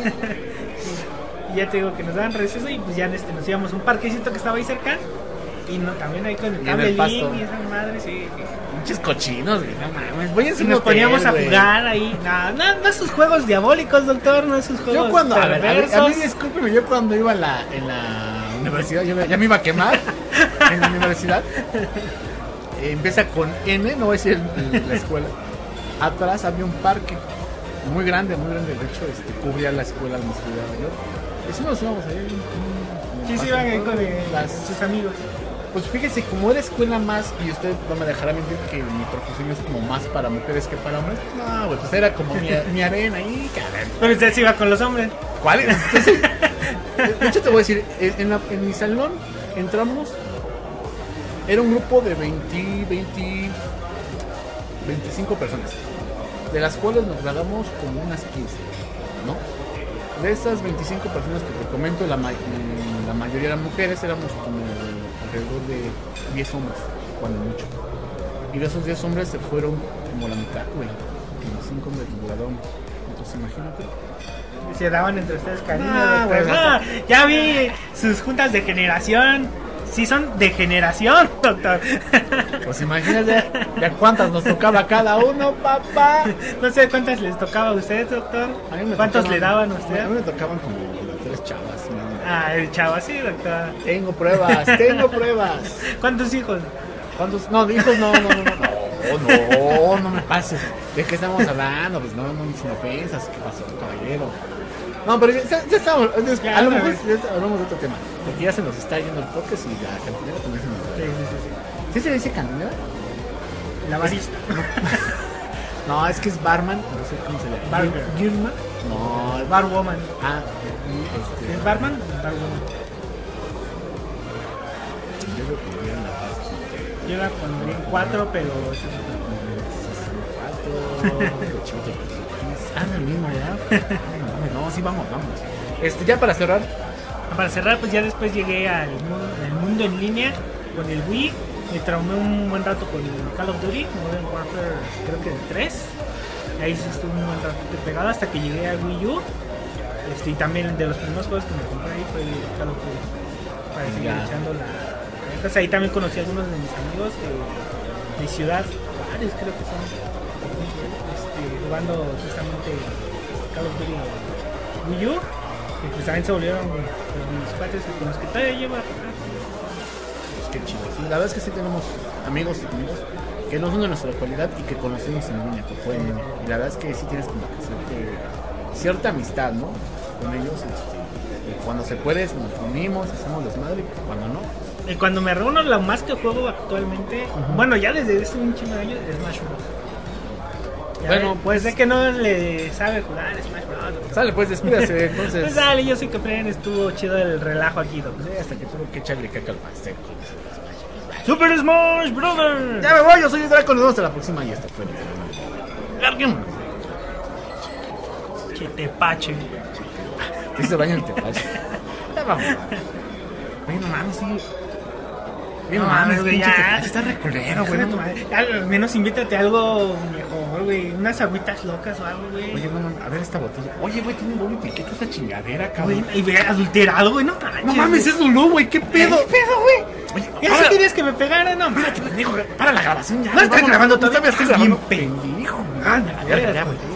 Speaker 2: Y ya te digo que nos daban receso y pues ya este, nos íbamos a un parquecito que estaba ahí cerca. Y no, también ahí con el
Speaker 1: Y en
Speaker 2: cable
Speaker 1: el pasto.
Speaker 2: link y esa madre, sí.
Speaker 1: Pinches cochinos, güey. No mames. Voy a
Speaker 2: Y
Speaker 1: hacer
Speaker 2: nos
Speaker 1: un hotel,
Speaker 2: poníamos a
Speaker 1: güey.
Speaker 2: jugar ahí. No, no, no esos juegos diabólicos, doctor, no esos juegos
Speaker 1: Yo cuando, a ver, a, ver, a mí
Speaker 2: perversos.
Speaker 1: discúlpeme, yo cuando iba en la, en la universidad, yo me- ya me iba a quemar en la universidad. Eh, empieza con N, no voy a decir el- el- la escuela. Atrás había un parque muy grande, muy grande. De hecho, este, cubría la escuela donde estudiaba yo. Y sí nos íbamos ahí. mm,
Speaker 2: Sí, sí, iban ahí con eh,
Speaker 1: las-
Speaker 2: sus amigos.
Speaker 1: Pues fíjese, como era escuela más, y usted no me dejará mentir que mi profesión es como más para mujeres que para hombres. No, güey, pues era como mi, mi arena ahí, cabrón.
Speaker 2: Pero usted se iba con los hombres.
Speaker 1: ¿Cuál es? Entonces, de hecho, te voy a decir, en, la- en mi salón entramos, era un grupo de veinte, veinte, veinticinco personas, de las cuales nos graduamos como unas quince, ¿no? De esas veinticinco personas que te comento, la, ma- la mayoría eran mujeres, éramos como alrededor de diez hombres, cuando mucho. Y de esos diez hombres se fueron como la mitad, güey. Como cinco hombres nos graduamos. Entonces, imagínate.
Speaker 2: Se daban entre ustedes cariño.
Speaker 1: Ah,
Speaker 2: doctor.
Speaker 1: bueno,
Speaker 2: Ah, ya vi sus juntas de generación. Sí son de generación, doctor.
Speaker 1: Pues imagínate, ¿de cuántas nos tocaba cada uno, papá?
Speaker 2: No sé cuántas les tocaba a usted, doctor.
Speaker 1: A mí me
Speaker 2: ¿Cuántos
Speaker 1: tocaban-
Speaker 2: le daban a
Speaker 1: A mí
Speaker 2: usted?
Speaker 1: me tocaban como tres chavas. ¿No?
Speaker 2: Ah, el chavo, sí, doctor.
Speaker 1: Tengo pruebas, tengo pruebas.
Speaker 2: ¿Cuántos hijos?
Speaker 1: ¿Cuántos? No, hijos, no, no, no, no. No, no, no me pases. ¿De qué estamos hablando? Pues no, no, sin ofensas. ¿Qué pasó, caballero? No, pero ya, ya estamos. es-
Speaker 2: Ya,
Speaker 1: a lo
Speaker 2: otra
Speaker 1: mejor
Speaker 2: vez.
Speaker 1: ya hablamos de otro tema. Porque ya se nos está yendo el podcast y la cantinera también se nos va.
Speaker 2: Sí, sí, sí,
Speaker 1: ¿Sí se le dice cantinera?
Speaker 2: sí. La barista.
Speaker 1: No, es que es barman. No sé cómo se llama.
Speaker 2: Barber.
Speaker 1: Girman. No, es
Speaker 2: Bar woman.
Speaker 1: Ah, este,
Speaker 2: ¿Es barman? Bar woman.
Speaker 1: yo creo que vieron la pasta.
Speaker 2: Yo la pondría en cuatro, pero eso es
Speaker 1: Ah, no, el mismo, ¿verdad? No, no, sí, vamos, vamos. Este, ya para cerrar,
Speaker 2: Para cerrar, pues ya después llegué al mundo, al mundo en línea con el Wii. Me traumé un buen rato con el Call of Duty, Modern Warfare, creo que el tres. Ahí sí estuve un buen rato pegado hasta que llegué a Wii U. Este, y también de los primeros juegos que me compré ahí fue el Call of Duty. Para seguir
Speaker 1: Ya.
Speaker 2: echando la. Entonces ahí también conocí a algunos de mis amigos de, de ciudad, varios creo que son, este, jugando justamente Call of Duty Wii U. Y pues también se volvieron pues, mis cuates con los que todavía llevo a jugar.
Speaker 1: pues qué chido. Sí, la verdad es que sí tenemos amigos y amigos que no son de nuestra actualidad y que conocemos en línea, que fue en línea. Y la verdad es que sí tienes como que hacerte cierta amistad, ¿no? Con ellos. Este, y cuando se puede, nos unimos, hacemos desmadre, y cuando no,
Speaker 2: Y cuando me reúno, lo más que juego actualmente, bueno, ya desde hace un chingo de años, es Smash Bros. Ya
Speaker 1: Bueno,
Speaker 2: ve, pues sé que no le sabe jugar Smash Bros.
Speaker 1: sale, pues despídase, entonces.
Speaker 2: Pues dale, yo soy que Fren, estuvo chido el relajo aquí, doctor.
Speaker 1: Sí, hasta que tuvo que echarle caca al pastel.
Speaker 2: Super Smash Brothers.
Speaker 1: Ya me voy, yo soy el Draco, nos vemos hasta la próxima y hasta fue. Larguemos.
Speaker 2: Che, tepache.
Speaker 1: Te hice baño el tepache. Ya vamos. Oye, no mames, sí. Oye, no mames,
Speaker 2: güey,
Speaker 1: pinche
Speaker 2: ya.
Speaker 1: tepache está reculero, güey.
Speaker 2: Hijo de
Speaker 1: no
Speaker 2: tu
Speaker 1: mames.
Speaker 2: madre. Al menos invítate a algo mejor, güey. Unas agüitas locas o algo, güey.
Speaker 1: Oye, no mames, a ver esta botella. Oye, güey, tiene un doble piquete esta chingadera,
Speaker 2: Güey,
Speaker 1: cabrón.
Speaker 2: y ve adulterado, güey, no manches,
Speaker 1: No mames,
Speaker 2: güey.
Speaker 1: es Lulú, güey, qué pedo.
Speaker 2: ¿Qué pedo, güey?
Speaker 1: Oye,
Speaker 2: ¿Ya
Speaker 1: para,
Speaker 2: si querías que me pegara? No,
Speaker 1: espérate, pendejo, para la grabación ya.
Speaker 2: No estás
Speaker 1: Vamos,
Speaker 2: grabando
Speaker 1: todavía
Speaker 2: todavía.
Speaker 1: estoy grabando.
Speaker 2: Bien
Speaker 1: Pendejo,
Speaker 2: Ah,
Speaker 1: ya, ya,
Speaker 2: ya,
Speaker 1: ya,
Speaker 2: pues.
Speaker 1: güey.